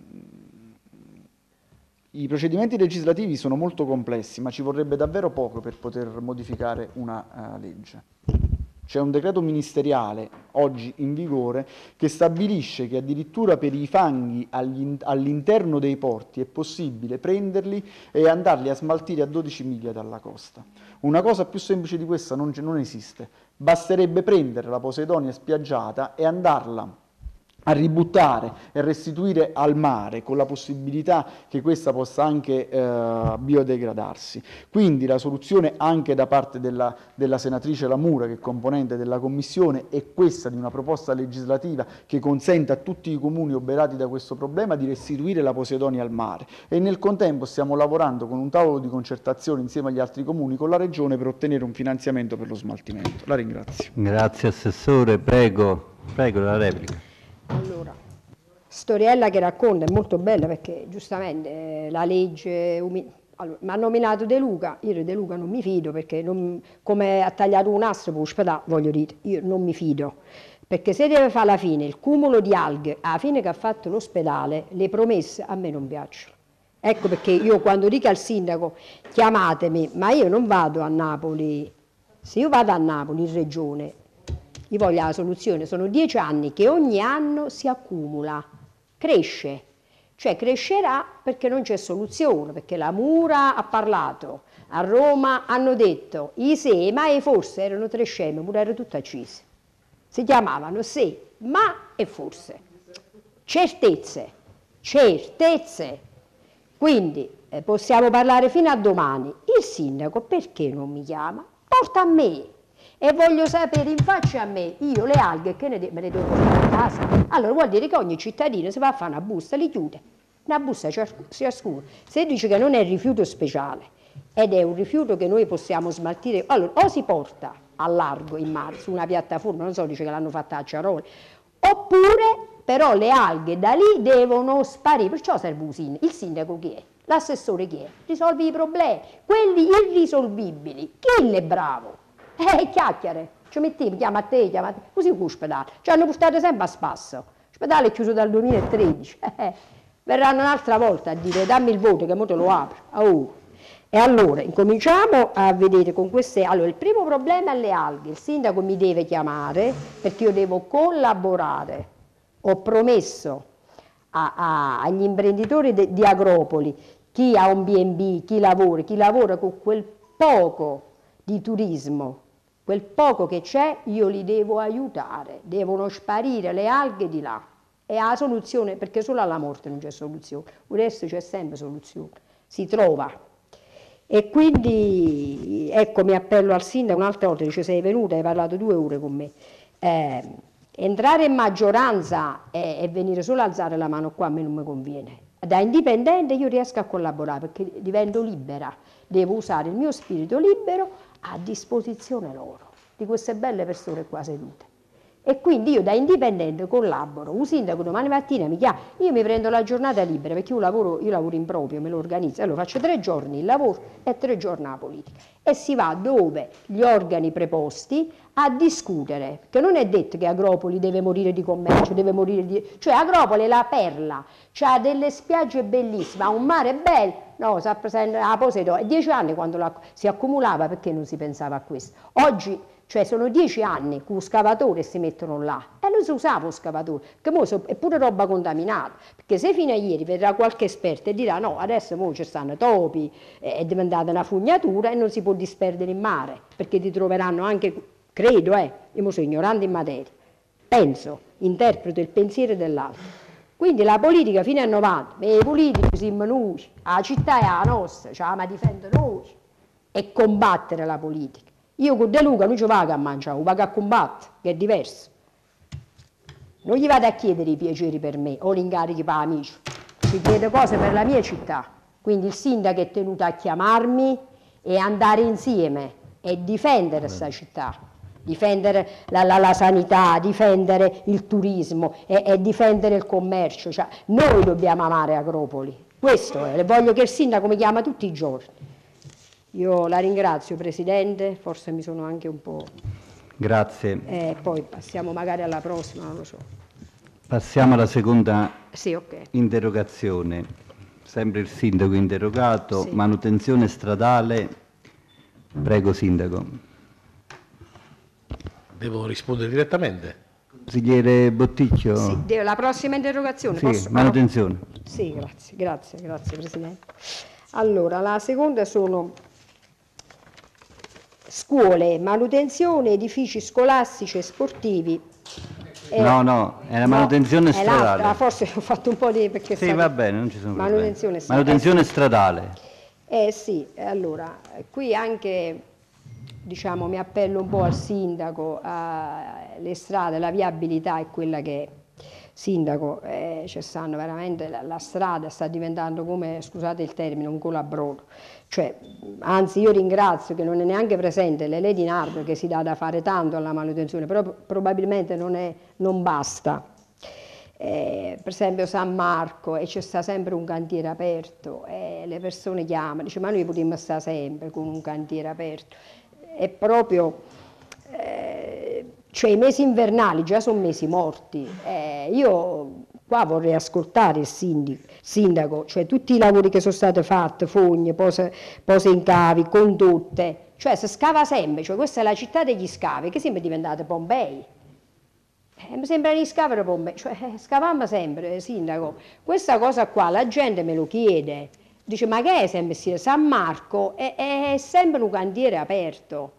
i procedimenti legislativi sono molto complessi, ma ci vorrebbe davvero poco per poter modificare una uh, legge. C'è un decreto ministeriale oggi in vigore che stabilisce che addirittura per i fanghi all'interno dei porti è possibile prenderli e andarli a smaltire a dodici miglia dalla costa. Una cosa più semplice di questa non, non esiste. Basterebbe prendere la Poseidonia spiaggiata e andarla a ributtare e restituire al mare, con la possibilità che questa possa anche eh, biodegradarsi. Quindi la soluzione anche da parte della, della senatrice Lamura, che è componente della Commissione, è questa di una proposta legislativa che consenta a tutti i comuni oberati da questo problema di restituire la Poseidonia al mare, e nel contempo stiamo lavorando con un tavolo di concertazione insieme agli altri comuni con la Regione per ottenere un finanziamento per lo smaltimento. La ringrazio. Grazie Assessore, prego, prego la replica. Allora, storiella che racconta è molto bella, perché giustamente eh, la legge, allora, mi ha nominato De Luca, io di De Luca non mi fido, perché non, come ha tagliato un nastro per ospedale, voglio dire, io non mi fido, perché se deve fare alla fine il cumulo di alghe, alla fine che ha fatto l'ospedale, le promesse a me non piacciono. Ecco perché io quando dico al sindaco chiamatemi, ma io non vado a Napoli, se io vado a Napoli in regione, io voglio la soluzione, sono dieci anni che ogni anno si accumula, cresce, cioè crescerà perché non c'è soluzione, perché la Mura ha parlato, a Roma hanno detto, i se, ma e forse erano tre scemi, pure erano tutte accese, si chiamavano se, ma e forse, certezze, certezze, quindi eh, possiamo parlare fino a domani, il sindaco perché non mi chiama? Porta a me! E voglio sapere in faccia a me, io le alghe che ne de- me le devo portare a casa. Allora vuol dire che ogni cittadino si va a fare una busta, li chiude, una busta ciascuno. Se dice che non è rifiuto speciale ed è un rifiuto che noi possiamo smaltire, allora o si porta a largo in mare, su una piattaforma, non so, dice che l'hanno fatta a Ciaroli, oppure però le alghe da lì devono sparire, perciò serve un sindaco. Il sindaco chi è? L'assessore chi è? Risolvi i problemi, quelli irrisolvibili, chi è bravo? Eh, chiacchiere, ci mettiamo, chiama a te, chiama a te, così con l'ospedale, ci hanno portato sempre a spasso, l'ospedale è chiuso dal duemilatredici, eh, verranno un'altra volta a dire dammi il voto che mo te lo apro, oh. E allora incominciamo a vedere con queste, allora il primo problema è le alghe, il sindaco mi deve chiamare perché io devo collaborare, ho promesso a, a, agli imprenditori de, di Agropoli, chi ha un B and B, chi lavora, chi lavora con quel poco di turismo, quel poco che c'è io li devo aiutare, devono sparire le alghe di là, è la soluzione, perché solo alla morte non c'è soluzione, il resto c'è sempre soluzione, si trova. E quindi ecco mi appello al sindaco un'altra volta, dice sei venuta, hai parlato due ore con me, eh, entrare in maggioranza e, e venire solo a alzare la mano qua a me non mi conviene, da indipendente io riesco a collaborare perché divento libera, devo usare il mio spirito libero a disposizione loro, di queste belle persone qua sedute. E quindi io da indipendente collaboro, un sindaco domani mattina mi chiama, io mi prendo la giornata libera perché io lavoro, io lavoro in proprio, me lo organizzo, allora faccio tre giorni il lavoro e tre giorni la politica. E si va dove gli organi preposti a discutere, perché non è detto che Agropoli deve morire di commercio, deve morire di... cioè Agropoli è la perla, ha delle spiagge bellissime, ha un mare bello, no, si presenta a Poseidone, è dieci anni quando la, si accumulava, perché non si pensava a questo. Oggi, cioè sono dieci anni che un scavatore si mettono là, e non si usava un scavatore, che mo so, è pure roba contaminata, perché se fino a ieri verrà qualche esperto e dirà no, adesso mo ci stanno topi, è diventata una fognatura e non si può disperdere in mare, perché ti troveranno anche, credo, eh, io sono ignorante in materia, penso, interpreto il pensiero dell'altro. Quindi la politica fino al novanta, e i politici siamo noi, la città è la nostra, cioè la difende noi, e combattere la politica. Io con De Luca non ci vado a mangiare, lo vado a combattere, che è diverso. Non gli vado a chiedere i piaceri per me o gli incarichi per amici, ci chiedo cose per la mia città. Quindi il sindaco è tenuto a chiamarmi e andare insieme e difendere questa città, difendere la, la, la sanità, difendere il turismo e, e difendere il commercio. Cioè, noi dobbiamo amare Agropoli, questo è, voglio che il sindaco mi chiama tutti i giorni. Io la ringrazio, Presidente, forse mi sono anche un po'... Grazie. Eh, poi passiamo magari alla prossima, non lo so. Passiamo alla seconda sì, okay. interrogazione. Sempre il sindaco interrogato, sì. Manutenzione stradale. Prego, sindaco. Devo rispondere direttamente? Consigliere Botticchio? Sì, la prossima interrogazione. Sì, posso... manutenzione. Sì, grazie, grazie, grazie Presidente. Allora, la seconda sono scuole, manutenzione, edifici scolastici e sportivi. No, no, è la manutenzione no, stradale. È forse ho fatto un po' di... perché sì, stato... va bene, non ci sono manutenzione problemi. Manutenzione stradale. Eh sì, allora, qui anche, diciamo, mi appello un po' al sindaco, alle strade, la viabilità è quella che è. Sindaco, eh, ci stanno veramente, la, la strada sta diventando come, scusate il termine, un colabrodo. Cioè, anzi io ringrazio che non è neanche presente l'Ele di Nardo, che si dà da fare tanto alla manutenzione, però probabilmente non, è, non basta. Eh, per esempio San Marco, e c'è sta sempre un cantiere aperto, e le persone chiamano, dice ma noi potremmo stare sempre con un cantiere aperto. È proprio... Eh, cioè i mesi invernali già sono mesi morti, eh, io qua vorrei ascoltare il sindaco, sindaco, cioè tutti i lavori che sono stati fatti, fogne, pose, pose in cavi, condotte, cioè si scava sempre, cioè questa è la città degli scavi, che sembra diventata Pompei, eh, mi sembra di scavare Pompei, cioè eh, scavammo sempre, sindaco, questa cosa qua la gente me lo chiede, dice ma che è sempre San Marco, è, è sempre un cantiere aperto.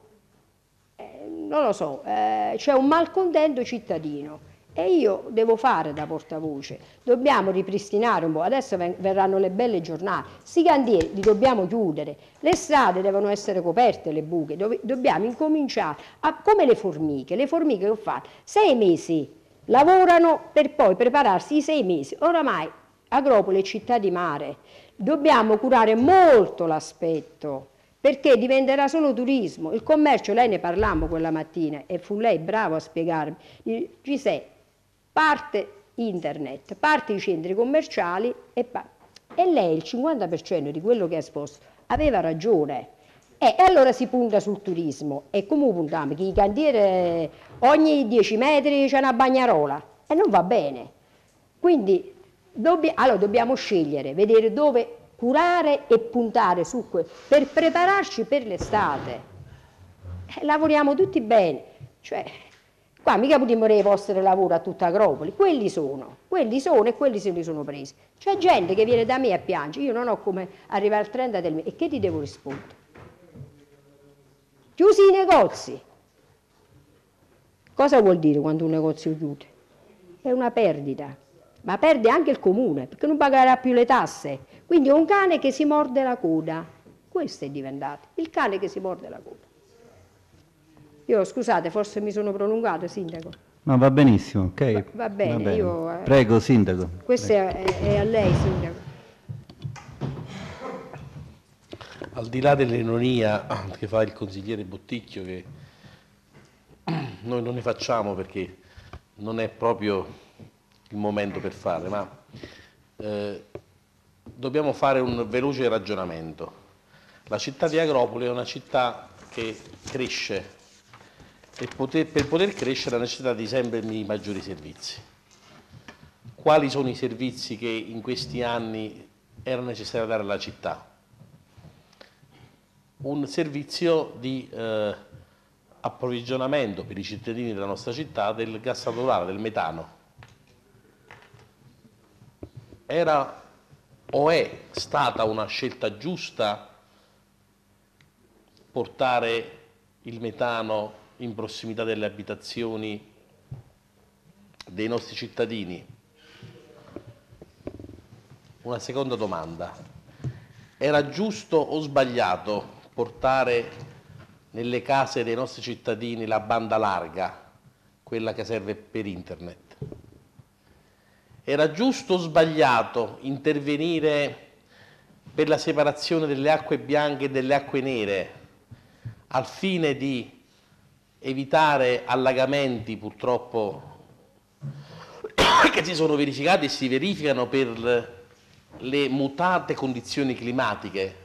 Non lo so, eh, c'è un malcontento cittadino e io devo fare da portavoce, dobbiamo ripristinare un po', adesso verranno le belle giornate, sti cantieri li dobbiamo chiudere, le strade devono essere coperte, le buche, do dobbiamo incominciare, a, come le formiche, le formiche che fanno, sei mesi lavorano per poi prepararsi i sei mesi, oramai Agropoli è città di mare, dobbiamo curare molto l'aspetto, perché diventerà solo turismo. Il commercio, lei ne parlammo quella mattina e fu lei bravo a spiegarmi, Gisè, parte internet, parte i centri commerciali e, e lei il cinquanta per cento di quello che ha esposto aveva ragione. E allora si punta sul turismo e come puntiamo? Che i cantieri ogni dieci metri c'è una bagnarola e non va bene. Quindi dobbi allora dobbiamo scegliere, vedere dove curare e puntare su quello, per prepararci per l'estate. Eh, lavoriamo tutti bene, cioè, qua mica potremmo dare i posti di lavoro a tutta Agropoli, quelli sono, quelli sono e quelli se li sono presi. C'è gente che viene da me a piangere, io non ho come arrivare al trenta del mese, e che ti devo rispondere? Chiusi i negozi. Cosa vuol dire quando un negozio chiude? È una perdita, ma perde anche il comune, perché non pagherà più le tasse. Quindi è un cane che si morde la coda, questo è diventato, il cane che si morde la coda. Io scusate, forse mi sono prolungato, sindaco. No, va benissimo, ok. Va, va, bene, va bene, io... Eh, Prego, sindaco. Questo è, è a lei, sindaco. Al di là dell'ironia che fa il consigliere Botticchio, che noi non ne facciamo perché non è proprio il momento per fare, ma eh, dobbiamo fare un veloce ragionamento. La città di Agropoli è una città che cresce e poter, per poter crescere ha necessità di sempre di maggiori servizi. Quali sono i servizi che in questi anni era necessario dare alla città? un servizio di eh, approvvigionamento per i cittadini della nostra città del gas naturale, del metano. Era o è stata una scelta giusta portare il metano in prossimità delle abitazioni dei nostri cittadini? Una seconda domanda: era giusto o sbagliato portare nelle case dei nostri cittadini la banda larga, quella che serve per internet? Era giusto o sbagliato intervenire per la separazione delle acque bianche e delle acque nere al fine di evitare allagamenti, purtroppo, che si sono verificati e si verificano per le mutate condizioni climatiche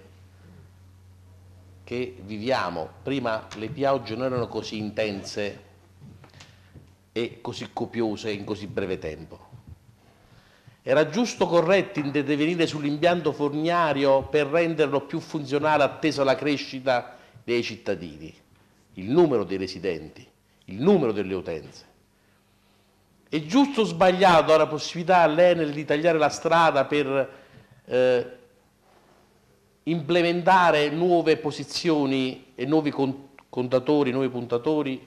che viviamo? Prima le piogge non erano così intense e così copiose in così breve tempo. Era giusto o corretto intervenire sull'impianto forniario per renderlo più funzionale atteso alla crescita dei cittadini, il numero dei residenti, il numero delle utenze? È giusto o sbagliato dare la possibilità all'Enel di tagliare la strada per eh, implementare nuove posizioni e nuovi contatori, nuovi puntatori,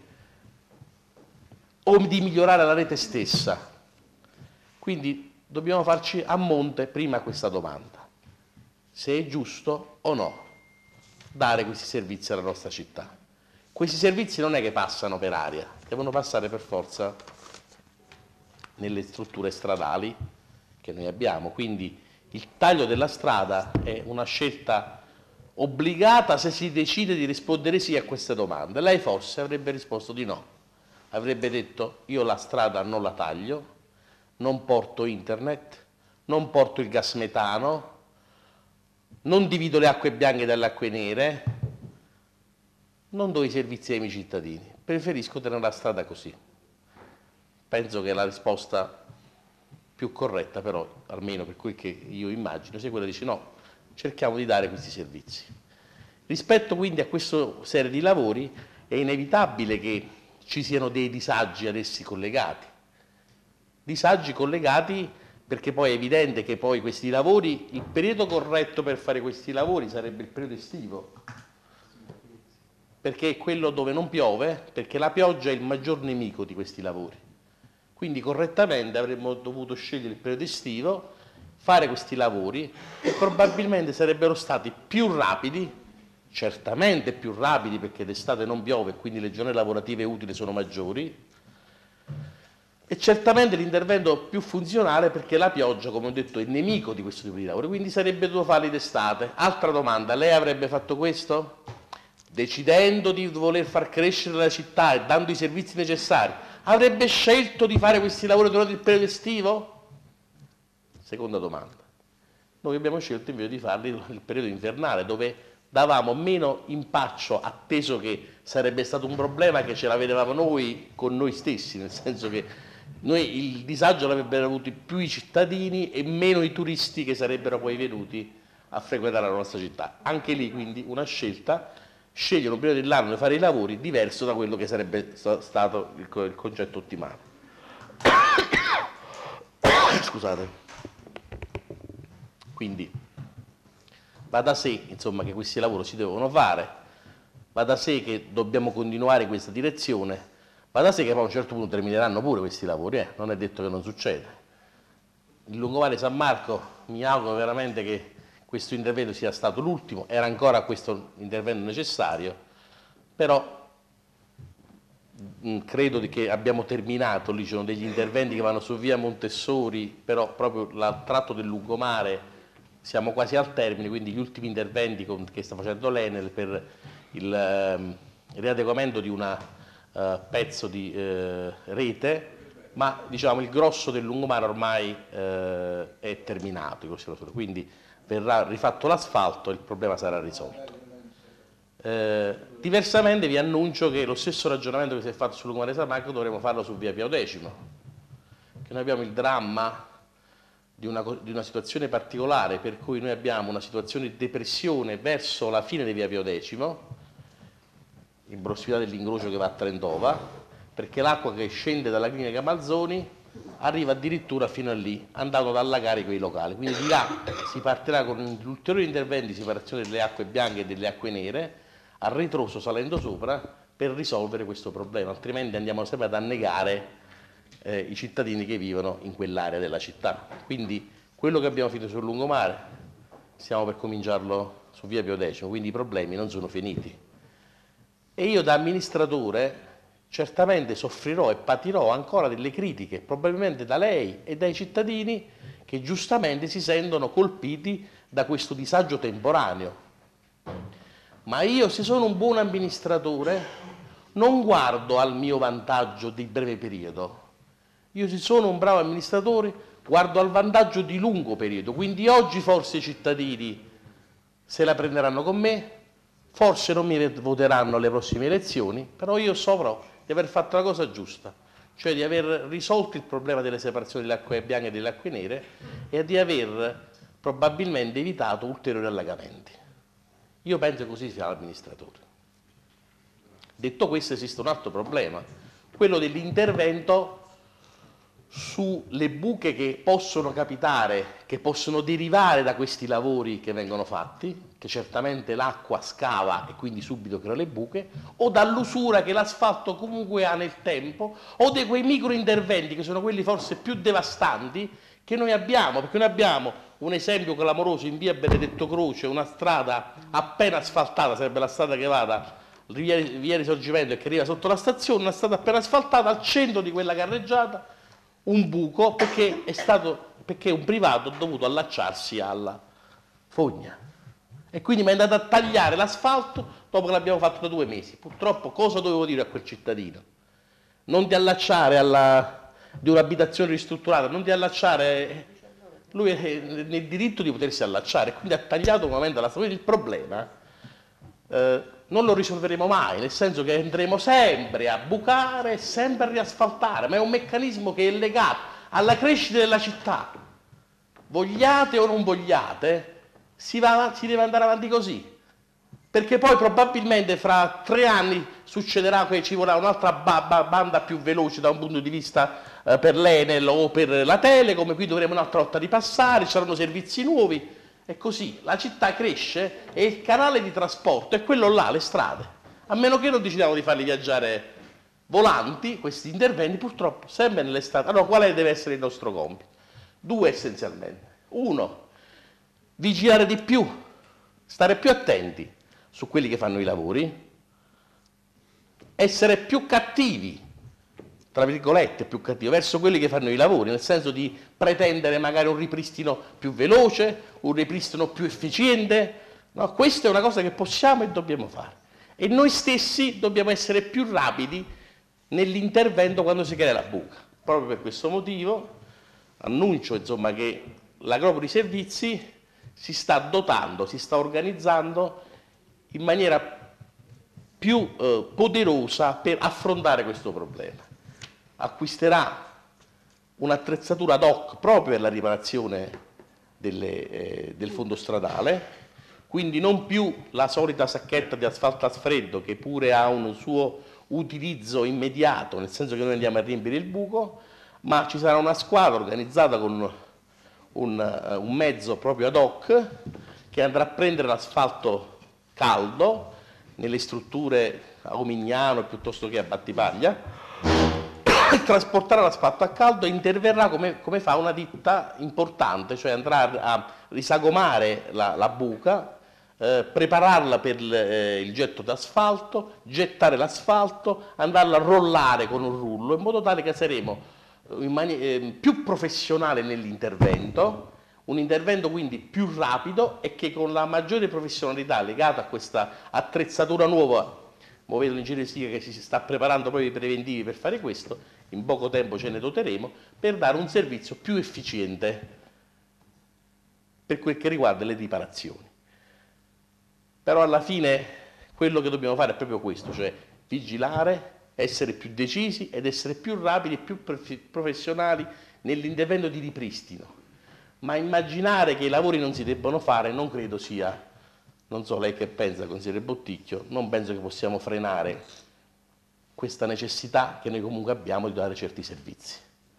o di migliorare la rete stessa? Quindi dobbiamo farci a monte prima questa domanda: se è giusto o no dare questi servizi alla nostra città. Questi servizi non è che passano per aria, devono passare per forza nelle strutture stradali che noi abbiamo, quindi il taglio della strada è una scelta obbligata se si decide di rispondere sì a queste domande. Lei forse avrebbe risposto di no, avrebbe detto: io la strada non la taglio, non porto internet, non porto il gas metano, non divido le acque bianche dalle acque nere, non do i servizi ai miei cittadini, preferisco tenere la strada così. Penso che la risposta più corretta, però, almeno per quel che io immagino, sia quella di dire: no, cerchiamo di dare questi servizi. Rispetto quindi a questa serie di lavori è inevitabile che ci siano dei disagi ad essi collegati. Disagi collegati perché poi è evidente che poi questi lavori, il periodo corretto per fare questi lavori sarebbe il periodo estivo, perché è quello dove non piove, perché la pioggia è il maggior nemico di questi lavori. Quindi correttamente avremmo dovuto scegliere il periodo estivo, fare questi lavori e probabilmente sarebbero stati più rapidi, certamente più rapidi perché d'estate non piove e quindi le giornate lavorative utili sono maggiori, e certamente l'intervento più funzionale perché la pioggia, come ho detto, è il nemico di questo tipo di lavori, quindi sarebbe dovuto farli d'estate. Altra domanda: lei avrebbe fatto questo? Decidendo di voler far crescere la città e dando i servizi necessari, avrebbe scelto di fare questi lavori durante il periodo estivo? Seconda domanda. Noi abbiamo scelto invece di farli nel periodo invernale, dove davamo meno impaccio, atteso che sarebbe stato un problema che ce l'avevamo noi con noi stessi, nel senso che noi il disagio l'avrebbero avuto più i cittadini e meno i turisti che sarebbero poi venuti a frequentare la nostra città. Anche lì quindi una scelta, scegliere un periodo dell'anno di fare i lavori diverso da quello che sarebbe stato il, il concetto ottimale. Scusate. Quindi va da sé, insomma, che questi lavori si devono fare, va da sé che dobbiamo continuare in questa direzione, va da sé che poi a un certo punto termineranno pure questi lavori, eh? Non è detto che non succeda. Il lungomare San Marco, mi auguro veramente che questo intervento sia stato l'ultimo, era ancora questo intervento necessario, però mh, credo di che abbiamo terminato, lì ci sono degli interventi che vanno su via Montessori, però proprio il tratto del lungomare siamo quasi al termine, quindi gli ultimi interventi con, che sta facendo l'Enel per il eh, riadeguamento di una Uh, pezzo di uh, rete, ma diciamo il grosso del lungomare ormai uh, è terminato, quindi verrà rifatto l'asfalto e il problema sarà risolto. Uh, diversamente vi annuncio che lo stesso ragionamento che si è fatto sul lungomare San Marco dovremo farlo su via Pio X, che noi abbiamo il dramma di una, di una situazione particolare, per cui noi abbiamo una situazione di depressione verso la fine di via Pio Decimo, in prossimità dell'incrocio che va a Trentova, perché l'acqua che scende dalla clinica Malzoni arriva addirittura fino a lì, andando ad allagare quei locali. Quindi di là si partirà con ulteriori interventi di separazione delle acque bianche e delle acque nere, a ritroso salendo sopra, per risolvere questo problema, altrimenti andiamo sempre ad annegare eh, i cittadini che vivono in quell'area della città. Quindi quello che abbiamo finito sul lungomare, stiamo per cominciarlo su via Pio Decimo, quindi i problemi non sono finiti. E io da amministratore certamente soffrirò e patirò ancora delle critiche, probabilmente da lei e dai cittadini che giustamente si sentono colpiti da questo disagio temporaneo. Ma io, se sono un buon amministratore, non guardo al mio vantaggio di breve periodo. Io, se sono un bravo amministratore, guardo al vantaggio di lungo periodo. Quindi oggi forse i cittadini se la prenderanno con me, forse non mi voteranno alle prossime elezioni, però io saprò di aver fatto la cosa giusta, cioè di aver risolto il problema delle separazioni delle acque bianche e delle acque nere e di aver probabilmente evitato ulteriori allagamenti. Io penso così sia l'amministratore. Detto questo, esiste un altro problema, quello dell'intervento sulle buche che possono capitare, che possono derivare da questi lavori che vengono fatti, che certamente l'acqua scava e quindi subito crea le buche, o dall'usura che l'asfalto comunque ha nel tempo, o di quei micro interventi che sono quelli forse più devastanti che noi abbiamo, perché noi abbiamo un esempio clamoroso in via Benedetto Croce, una strada appena asfaltata, sarebbe la strada che vada via, via Risorgimento e che arriva sotto la stazione, una strada appena asfaltata, al centro di quella carreggiata un buco perché è stato, perché un privato ha dovuto allacciarsi alla fogna e quindi mi è andato a tagliare l'asfalto dopo che l'abbiamo fatto da due mesi. Purtroppo cosa dovevo dire a quel cittadino? Non ti allacciare alla, di un'abitazione ristrutturata, non ti allacciare, lui è nel diritto di potersi allacciare, quindi ha tagliato un momento la strada. Il problema eh, non lo risolveremo mai, nel senso che andremo sempre a bucare, sempre a riasfaltare, ma è un meccanismo che è legato alla crescita della città. Vogliate o non vogliate, si, va, si deve andare avanti così, perché poi probabilmente fra tre anni succederà che ci vorrà un'altra ba ba banda più veloce da un punto di vista eh, per l'Enel o per la Telecom, qui dovremo un'altra volta ripassare, ci saranno servizi nuovi. E così la città cresce e il canale di trasporto è quello là, le strade. A meno che non decidiamo di farli viaggiare volanti, questi interventi purtroppo sempre nelle strade. Allora quale deve essere il nostro compito? Due essenzialmente. Uno, vigilare di più, stare più attenti su quelli che fanno i lavori, essere più cattivi, tra virgolette più cattivo, verso quelli che fanno i lavori, nel senso di pretendere magari un ripristino più veloce, un ripristino più efficiente. No, questa è una cosa che possiamo e dobbiamo fare. E noi stessi dobbiamo essere più rapidi nell'intervento quando si crea la buca. Proprio per questo motivo annuncio insomma, che l'Agropoli Servizi si sta dotando, si sta organizzando in maniera più eh, poderosa per affrontare questo problema. Acquisterà un'attrezzatura ad hoc proprio per la riparazione delle, eh, del fondo stradale, quindi non più la solita sacchetta di asfalto a freddo che pure ha un suo utilizzo immediato, nel senso che noi andiamo a riempire il buco, ma ci sarà una squadra organizzata con un, un mezzo proprio ad hoc che andrà a prendere l'asfalto caldo nelle strutture a Omignano piuttosto che a Battipaglia, trasporterà l'asfalto a caldo e interverrà come, come fa una ditta importante, cioè andrà a risagomare la, la buca, eh, prepararla per il, eh, il getto d'asfalto, gettare l'asfalto, andarla a rollare con un rullo, in modo tale che saremo in eh, più professionali nell'intervento, un intervento quindi più rapido e che con la maggiore professionalità legata a questa attrezzatura nuova. Mo vedo l'ingegneria che si sta preparando proprio i preventivi per fare questo, in poco tempo ce ne doteremo, per dare un servizio più efficiente per quel che riguarda le riparazioni. Però alla fine quello che dobbiamo fare è proprio questo, cioè vigilare, essere più decisi ed essere più rapidi e più professionali nell'intervento di ripristino. ma immaginare che i lavori non si debbano fare non credo sia, non so lei che pensa, consigliere Botticchio, non penso che possiamo frenare questa necessità che noi comunque abbiamo di dare certi servizi.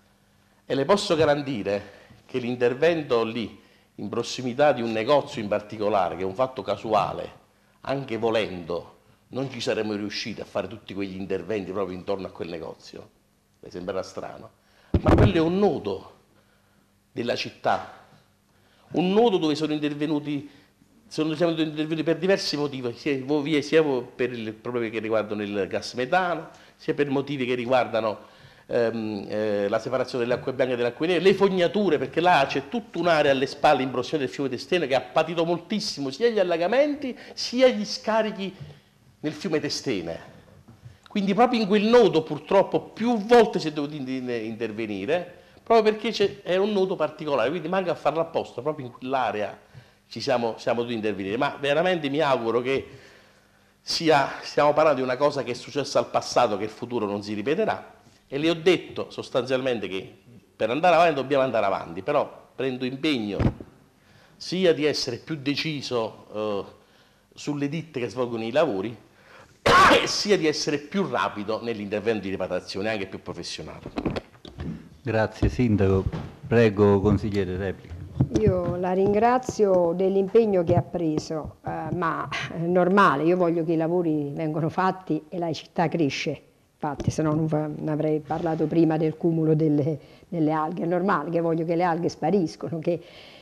E le posso garantire che l'intervento lì, in prossimità di un negozio in particolare, che è un fatto casuale, anche volendo, non ci saremmo riusciti a fare tutti quegli interventi proprio intorno a quel negozio, mi sembrerà strano, ma quello è un nodo della città, un nodo dove sono intervenuti, sono, siamo intervenuti per diversi motivi, sia, sia per i problemi che riguardano il gas metano, sia per motivi che riguardano ehm, eh, la separazione delle acque bianche e delle acque nere, le fognature, perché là c'è tutta un'area alle spalle in prossione del fiume Testene che ha patito moltissimo sia gli allagamenti sia gli scarichi nel fiume Testene. Quindi proprio in quel nodo purtroppo più volte si è dovuto intervenire, proprio perché è un nodo particolare, quindi manca a farlo apposta, proprio in quell'area ci siamo, siamo dovuti intervenire. Ma veramente mi auguro che sia, stiamo parlando di una cosa che è successa al passato, che il futuro non si ripeterà, e le ho detto sostanzialmente che per andare avanti dobbiamo andare avanti, però prendo impegno sia di essere più deciso eh, sulle ditte che svolgono i lavori, sia di essere più rapido nell'intervento di riparazione, anche più professionale. Grazie Sindaco. Prego consigliere, replica. Io la ringrazio dell'impegno che ha preso, eh, ma è normale, io voglio che i lavori vengano fatti e la città cresce, infatti se no non, non avrei parlato prima del cumulo delle, delle alghe, è normale che voglio che le alghe spariscono, che,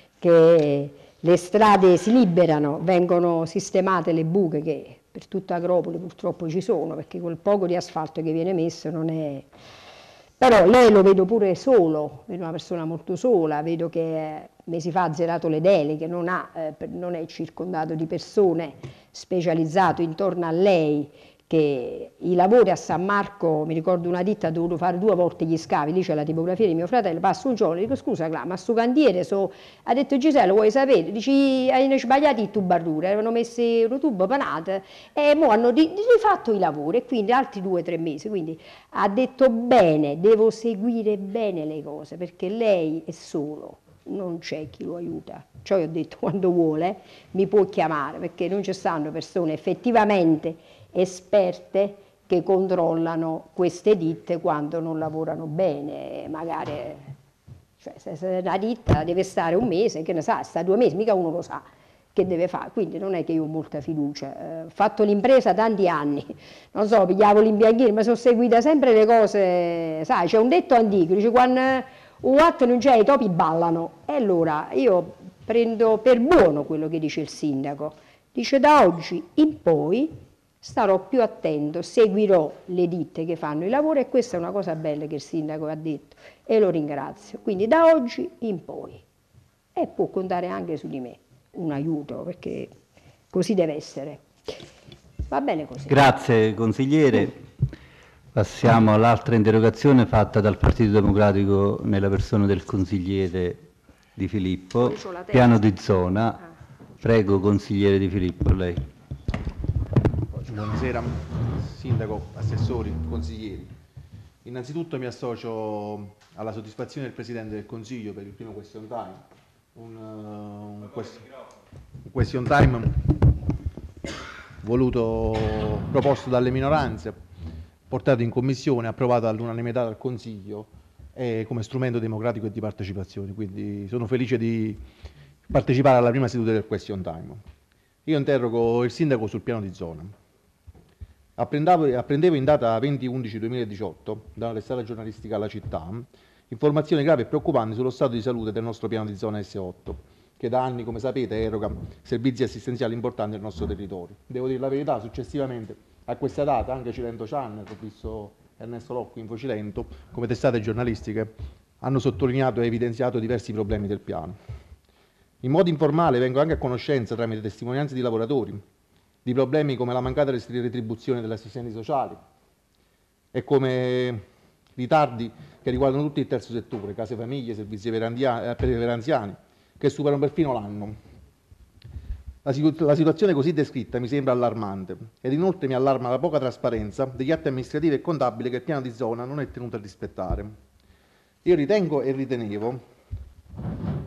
che le strade si liberano, vengono sistemate le buche che per tutta Agropoli purtroppo ci sono, perché quel poco di asfalto che viene messo non è... Però lei lo vedo pure solo, vedo una persona molto sola, vedo che mesi fa ha zerato le deleghe, non, ha, eh, non è circondato di persone specializzate intorno a lei, che i lavori a San Marco, mi ricordo una ditta ha dovuto fare due volte gli scavi, lì c'è la tipografia di mio fratello, passo un giorno, dico scusa Cla, ma sto cantiere, so... ha detto Gisella, vuoi sapere? Dici, hanno sbagliato i tubarrure, avevano messo un tubo panate e mo hanno rifatto i lavori, e quindi altri due o tre mesi, quindi ha detto bene, devo seguire bene le cose, perché lei è solo, non c'è chi lo aiuta. Cioè ho detto, quando vuole mi può chiamare, perché non ci stanno persone effettivamente esperte che controllano queste ditte quando non lavorano bene, magari, cioè se una ditta deve stare un mese, che ne sa, sta due mesi, mica uno lo sa che deve fare, quindi non è che io ho molta fiducia, eh, ho fatto l'impresa tanti anni, non so, pigliavo l'imbianchino, ma sono seguita sempre le cose, sai, c'è un detto antico, dice quando un atto non c'è i topi ballano, e allora io prendo per buono quello che dice il sindaco, dice da oggi in poi starò più attento, seguirò le ditte che fanno i lavori, e questa è una cosa bella che il sindaco ha detto e lo ringrazio. Quindi da oggi in poi, e può contare anche su di me, un aiuto, perché così deve essere. Va bene così. Grazie consigliere. Passiamo all'altra interrogazione fatta dal Partito Democratico nella persona del consigliere Di Filippo. Piano di zona. Prego consigliere Di Filippo, lei. Buonasera Sindaco, assessori, consiglieri. Innanzitutto mi associo alla soddisfazione del Presidente del Consiglio per il primo question time, un, uh, un, question, un question time voluto, proposto dalle minoranze, portato in Commissione, approvato all'unanimità dal Consiglio e come strumento democratico e di partecipazione, quindi sono felice di partecipare alla prima seduta del question time. Io interrogo il Sindaco sul piano di zona. Apprendevo in data venti undici duemiladiciotto da una testata giornalistica alla città informazioni gravi e preoccupanti sullo stato di salute del nostro piano di zona S otto, che da anni, come sapete, eroga servizi assistenziali importanti nel nostro territorio. Devo dire la verità, successivamente a questa data anche Cilento Channel, ho visto Ernesto Locco, Infocilento, come testate giornalistiche, hanno sottolineato e evidenziato diversi problemi del piano. In modo informale vengo anche a conoscenza, tramite testimonianze di lavoratori, di problemi come la mancata retribuzione degli assistenti sociali e come ritardi che riguardano tutto il terzo settore, case famiglie, servizi per anziani, che superano perfino l'anno. La, situ la situazione così descritta mi sembra allarmante ed inoltre mi allarma la poca trasparenza degli atti amministrativi e contabili che il piano di zona non è tenuto a rispettare. Io ritengo e ritenevo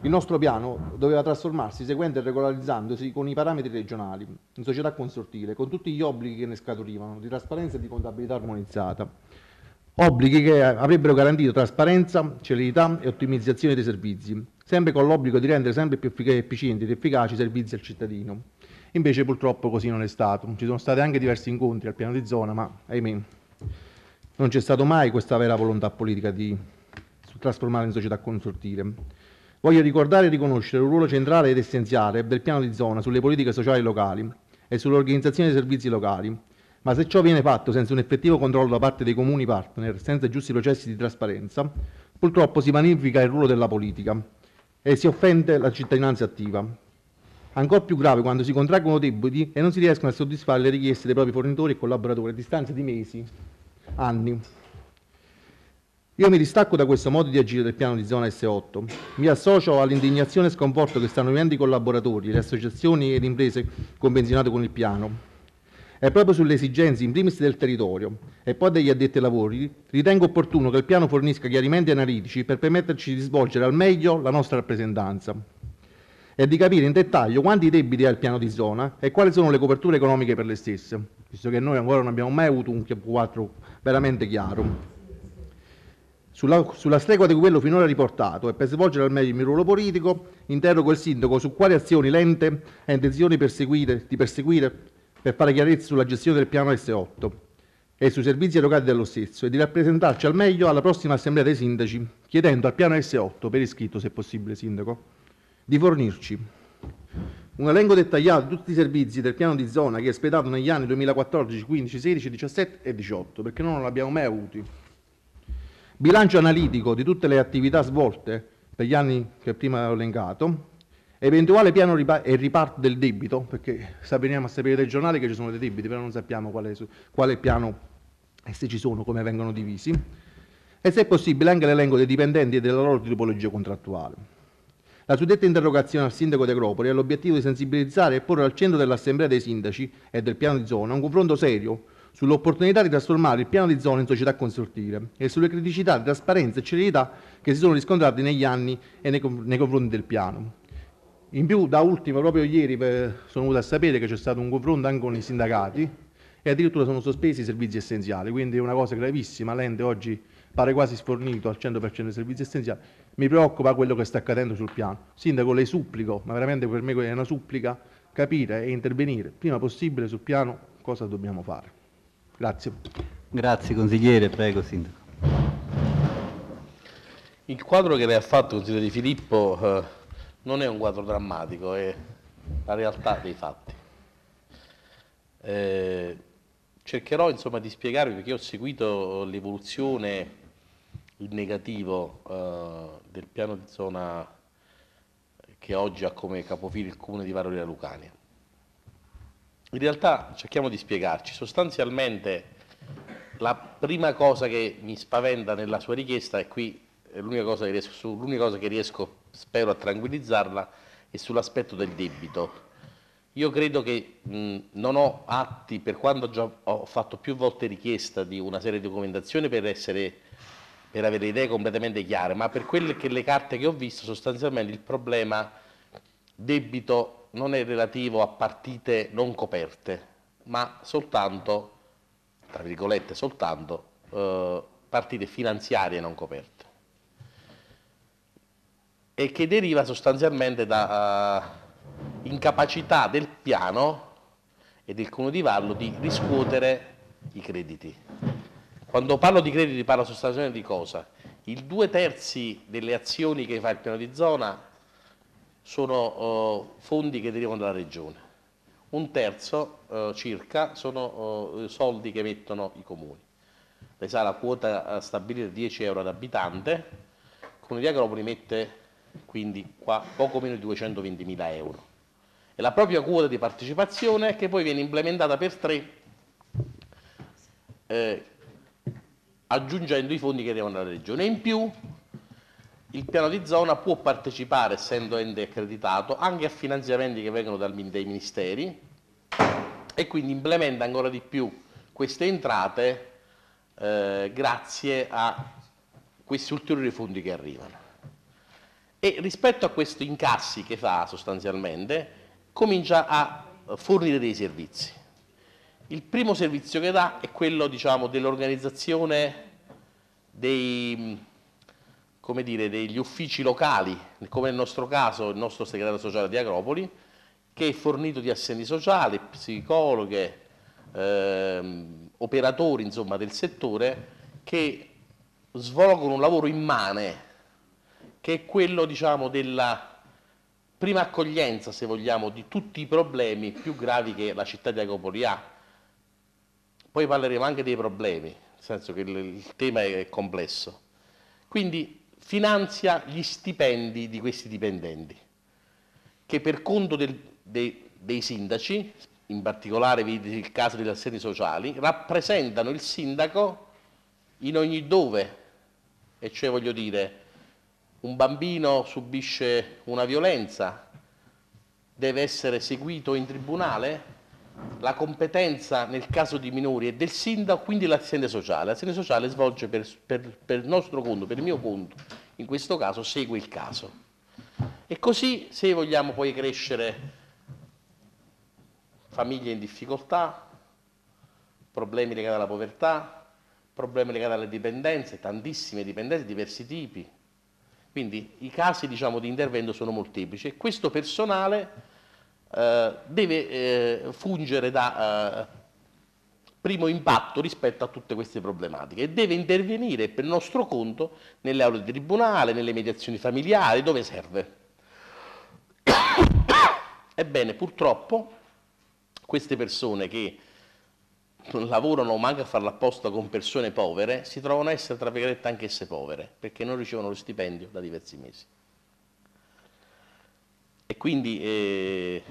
Il nostro piano doveva trasformarsi seguendo e regolarizzandosi con i parametri regionali, in società consortile, con tutti gli obblighi che ne scaturivano, di trasparenza e di contabilità armonizzata. Obblighi che avrebbero garantito trasparenza, celerità e ottimizzazione dei servizi, sempre con l'obbligo di rendere sempre più efficienti ed efficaci i servizi al cittadino. Invece purtroppo così non è stato. Ci sono stati anche diversi incontri al piano di zona, ma ahimè non c'è stato mai questa vera volontà politica di trasformare in società consortile. Voglio ricordare e riconoscere un ruolo centrale ed essenziale del piano di zona sulle politiche sociali locali e sull'organizzazione dei servizi locali, ma se ciò viene fatto senza un effettivo controllo da parte dei comuni partner, senza giusti processi di trasparenza, purtroppo si vanifica il ruolo della politica e si offende la cittadinanza attiva. Ancora più grave quando si contraggono debiti e non si riescono a soddisfare le richieste dei propri fornitori e collaboratori a distanza di mesi, anni. Io mi distacco da questo modo di agire del piano di zona S otto. Mi associo all'indignazione e sconforto che stanno vivendo i collaboratori, le associazioni ed imprese convenzionate con il piano. E proprio sulle esigenze, in primis del territorio e poi degli addetti ai lavori, ritengo opportuno che il piano fornisca chiarimenti analitici per permetterci di svolgere al meglio la nostra rappresentanza e di capire in dettaglio quanti debiti ha il piano di zona e quali sono le coperture economiche per le stesse, visto che noi ancora non abbiamo mai avuto un quadro veramente chiaro. Sulla, sulla stregua di quello finora riportato e per svolgere al meglio il mio ruolo politico, interrogo il sindaco su quali azioni lente ha intenzione perseguire, di perseguire per fare chiarezza sulla gestione del piano S otto e sui servizi erogati dallo stesso e di rappresentarci al meglio alla prossima assemblea dei sindaci, chiedendo al piano S otto, per iscritto se possibile sindaco, di fornirci un elenco dettagliato di tutti i servizi del piano di zona che è espletato negli anni duemilaquattordici, quindici, sedici, diciassette e diciotto, perché noi non l'abbiamo mai avuti. Bilancio analitico di tutte le attività svolte per gli anni che prima ho elencato, eventuale piano e riparto del debito, perché sappiamo a sapere dai giornali che ci sono dei debiti, però non sappiamo quale, quale piano e se ci sono, come vengono divisi, e se è possibile anche l'elenco dei dipendenti e della loro tipologia contrattuale. La suddetta interrogazione al sindaco di Agropoli ha l'obiettivo di sensibilizzare e porre al centro dell'assemblea dei sindaci e del piano di zona un confronto serio sull'opportunità di trasformare il piano di zona in società consortile e sulle criticità di trasparenza e celerità che si sono riscontrate negli anni e nei, nei confronti del piano. In più, da ultimo, proprio ieri per, sono venuto a sapere che c'è stato un confronto anche con i sindacati e addirittura sono sospesi i servizi essenziali, quindi è una cosa gravissima. L'ente oggi pare quasi sfornito al cento per cento dei servizi essenziali. Mi preoccupa quello che sta accadendo sul piano. Sindaco, le supplico, ma veramente per me è una supplica, capire e intervenire il prima possibile sul piano cosa dobbiamo fare. Grazie. Grazie consigliere, prego sindaco. Il quadro che lei ha fatto, consigliere Di Filippo, eh, non è un quadro drammatico, è la realtà dei fatti. Eh, cercherò insomma di spiegarvi, perché ho seguito l'evoluzione in negativo eh, del piano di zona che oggi ha come capofilo il comune di Varolina Lucania. In realtà cerchiamo di spiegarci. Sostanzialmente la prima cosa che mi spaventa nella sua richiesta, e qui è l'unica cosa che riesco, l'unica cosa che riesco, spero, a tranquillizzarla, è sull'aspetto del debito. Io credo che mh, non ho atti, per quanto già ho fatto più volte richiesta di una serie di documentazioni per, essere, per avere idee completamente chiare, ma per quelle che le carte che ho visto, sostanzialmente il problema debito non è relativo a partite non coperte, ma soltanto, tra virgolette soltanto, eh, partite finanziarie non coperte, e che deriva sostanzialmente da uh, incapacità del piano e del Comune di Vallo di riscuotere i crediti. Quando parlo di crediti parlo sostanzialmente di cosa? Il due terzi delle azioni che fa il piano di zona sono uh, fondi che derivano dalla regione, un terzo uh, circa sono uh, soldi che mettono i comuni. Le sa la quota uh, stabilita dieci euro ad abitante, il Comune di Agropoli mette quindi qua poco meno di duecentoventimila euro. E la propria quota di partecipazione che poi viene implementata per tre, eh, aggiungendo i fondi che arrivano dalla regione. E in più il piano di zona può partecipare, essendo ente accreditato, anche a finanziamenti che vengono dal, dai ministeri, e quindi implementa ancora di più queste entrate eh, grazie a questi ulteriori fondi che arrivano. e rispetto a questi incassi che fa sostanzialmente comincia a fornire dei servizi. Il primo servizio che dà è quello, diciamo, dell'organizzazione dei, come dire, degli uffici locali, come nel nostro caso il nostro segretario sociale di Agropoli, che è fornito di assistenti sociali, psicologhe, ehm, operatori insomma, del settore che svolgono un lavoro immane, che è quello, diciamo, della prima accoglienza, se vogliamo, di tutti i problemi più gravi che la città di Agropoli ha. Poi parleremo anche dei problemi, nel senso che il, il tema è complesso. Quindi finanzia gli stipendi di questi dipendenti, che per conto del, dei, dei sindaci, in particolare vedi il caso degli assistenti sociali, rappresentano il sindaco in ogni dove, e cioè voglio dire, un bambino subisce una violenza, deve essere seguito in tribunale, la competenza nel caso di minori è del sindaco, quindi l'assistente sociale. L'assistente sociale svolge per, per, per il nostro conto, per il mio conto, in questo caso segue il caso. E così, se vogliamo poi crescere famiglie in difficoltà, problemi legati alla povertà, problemi legati alle dipendenze, tantissime dipendenze di diversi tipi. Quindi i casi, diciamo, di intervento sono molteplici e questo personale eh, deve eh, fungere da eh, primo impatto rispetto a tutte queste problematiche e deve intervenire per nostro conto nelle aule di tribunale, nelle mediazioni familiari, dove serve. Ebbene, purtroppo queste persone che non lavorano manco a farla apposta con persone povere, si trovano a essere, tra virgolette, anch'esse povere, perché non ricevono lo stipendio da diversi mesi. E quindi eh,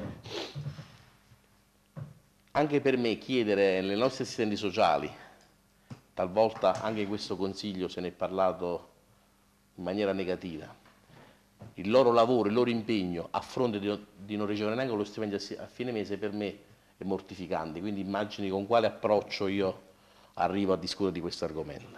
anche per me chiedere alle nostre assistenti sociali, talvolta anche in questo Consiglio se ne è parlato in maniera negativa, il loro lavoro, il loro impegno a fronte di, di non ricevere neanche lo stipendio a fine mese, per me è mortificante, quindi immagini con quale approccio io arrivo a discutere di questo argomento.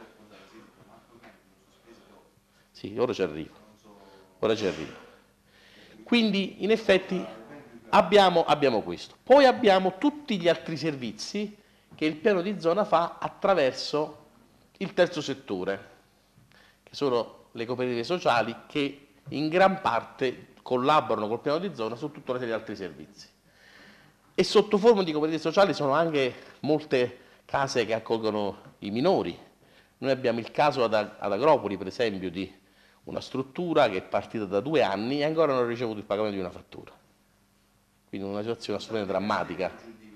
Sì, ora ci arrivo, ora ci arrivo. Quindi in effetti abbiamo, abbiamo questo. Poi abbiamo tutti gli altri servizi che il piano di zona fa attraverso il terzo settore, che sono le cooperative sociali che in gran parte collaborano col piano di zona su tutta una serie di altri servizi. E sotto forma di cooperative sociali sono anche molte case che accolgono i minori. Noi abbiamo il caso ad, ad Agropoli, per esempio, di una struttura che è partita da due anni e ancora non ha ricevuto il pagamento di una fattura. Quindi una situazione assolutamente drammatica.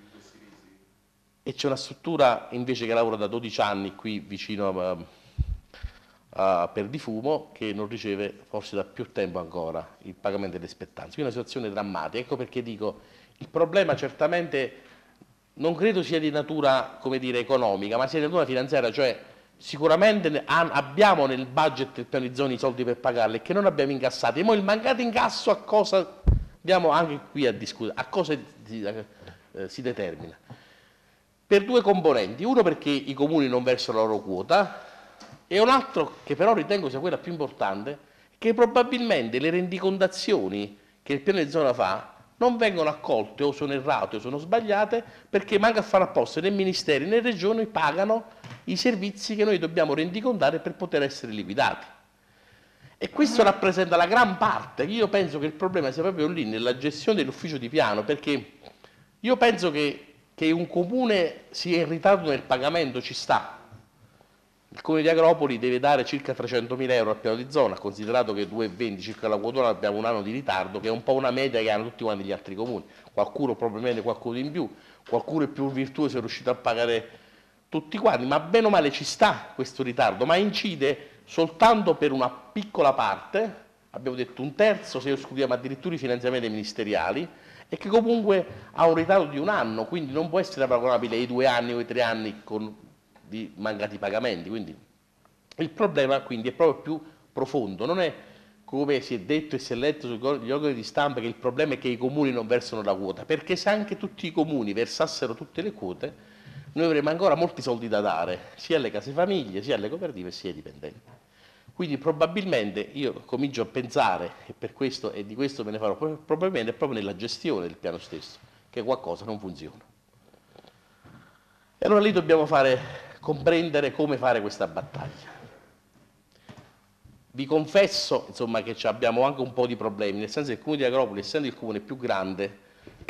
E c'è una struttura invece che lavora da dodici anni qui vicino a, a, a Perdifumo, che non riceve forse da più tempo ancora il pagamento delle spettanze. Quindi una situazione drammatica. Ecco perché dico, il problema certamente non credo sia di natura, come dire, economica, ma sia di natura finanziaria, cioè sicuramente abbiamo nel budget del piano di zona i soldi per pagarli che non abbiamo incassati, e poi il mancato incasso a cosa andiamo anche qui a discutere, a cosa si, eh, si determina? Per due componenti, uno perché i comuni non versano la loro quota e un altro che però ritengo sia quella più importante, che probabilmente le rendicontazioni che il piano di zona fa non vengono accolte o sono errate o sono sbagliate perché manca a fare apposta né ministeri né regioni pagano i servizi che noi dobbiamo rendicontare per poter essere liquidati. E questo rappresenta la gran parte. Io penso che il problema sia proprio lì, nella gestione dell'ufficio di piano, perché io penso che, che un comune sia in ritardo nel pagamento ci sta. Il comune di Agropoli deve dare circa trecentomila euro al piano di zona, considerato che due virgola venti circa la quota, abbiamo un anno di ritardo, che è un po' una media che hanno tutti quanti gli altri comuni. Qualcuno probabilmente qualcuno in più, qualcuno è più virtuoso e è riuscito a pagare tutti quanti, ma bene o male ci sta questo ritardo, ma incide soltanto per una piccola parte, abbiamo detto un terzo se escludiamo addirittura i finanziamenti ministeriali, e che comunque ha un ritardo di un anno, quindi non può essere paragonabile ai due anni o ai tre anni con di mancati pagamenti. Quindi il problema quindi è proprio più profondo, non è come si è detto e si è letto sugli organi di stampa che il problema è che i comuni non versano la quota, perché se anche tutti i comuni versassero tutte le quote noi avremo ancora molti soldi da dare sia alle case famiglie, sia alle cooperative, sia ai dipendenti. Quindi probabilmente io comincio a pensare, e per questo e di questo me ne farò, probabilmente è proprio nella gestione del piano stesso che qualcosa non funziona. E allora lì dobbiamo fare, comprendere come fare questa battaglia. Vi confesso insomma, che abbiamo anche un po' di problemi, nel senso che il comune di Agropoli, essendo il comune più grande,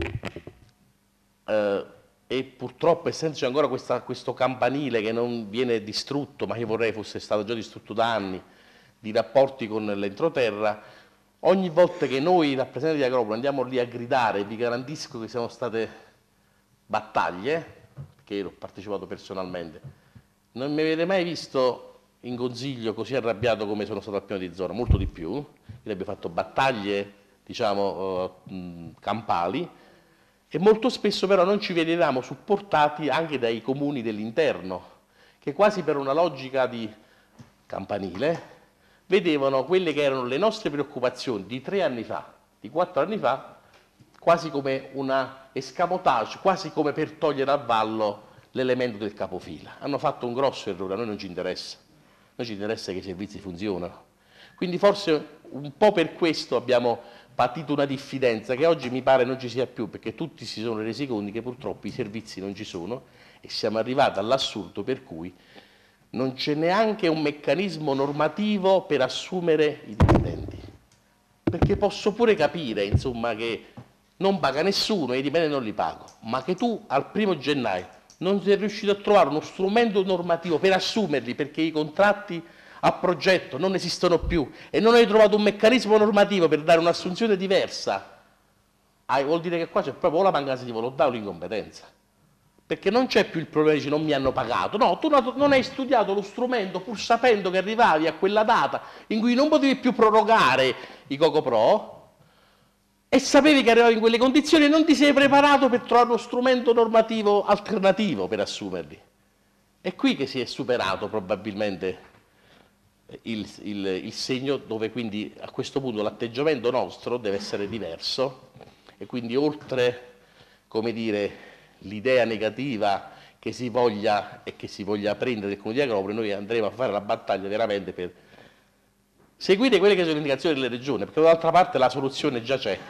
eh, e purtroppo essendoci ancora questa, questo campanile che non viene distrutto, ma che vorrei fosse stato già distrutto da anni, di rapporti con l'entroterra, ogni volta che noi rappresentanti di Agropoli andiamo lì a gridare, vi garantisco che siano state battaglie, perché io ho partecipato personalmente, non mi avete mai visto in consiglio così arrabbiato come sono stato al piano di zona, molto di più, io abbia fatto battaglie, diciamo, uh, campali, e molto spesso però non ci vedevamo supportati anche dai comuni dell'interno, che quasi per una logica di campanile vedevano quelle che erano le nostre preoccupazioni di tre anni fa, di quattro anni fa, quasi come una escamotage, quasi come per togliere a vallo l'elemento del capofila. Hanno fatto un grosso errore, a noi non ci interessa. A noi ci interessa che i servizi funzionano. Quindi forse un po' per questo abbiamo patito una diffidenza che oggi mi pare non ci sia più, perché tutti si sono resi conto che purtroppo i servizi non ci sono e siamo arrivati all'assurdo per cui non c'è neanche un meccanismo normativo per assumere i dipendenti. Perché posso pure capire, insomma, che non paga nessuno e i dipendenti non li pago, ma che tu al primo gennaio non sei riuscito a trovare uno strumento normativo per assumerli perché i contratti a progetto non esistono più e non hai trovato un meccanismo normativo per dare un'assunzione diversa, ah, vuol dire che qua c'è proprio la mancanza di volontà o l'incompetenza. Perché non c'è più il problema di non mi hanno pagato, no, tu non hai studiato lo strumento pur sapendo che arrivavi a quella data in cui non potevi più prorogare i CocoPro e sapevi che arrivavi in quelle condizioni e non ti sei preparato per trovare uno strumento normativo alternativo per assumerli. È qui che si è superato probabilmente il, il, il segno dove quindi a questo punto l'atteggiamento nostro deve essere diverso e quindi oltre, come dire, l'idea negativa che si voglia e che si voglia prendere del comune di Agropoli, noi andremo a fare la battaglia veramente per seguire quelle che sono le indicazioni delle regioni, perché dall'altra parte la soluzione già c'è.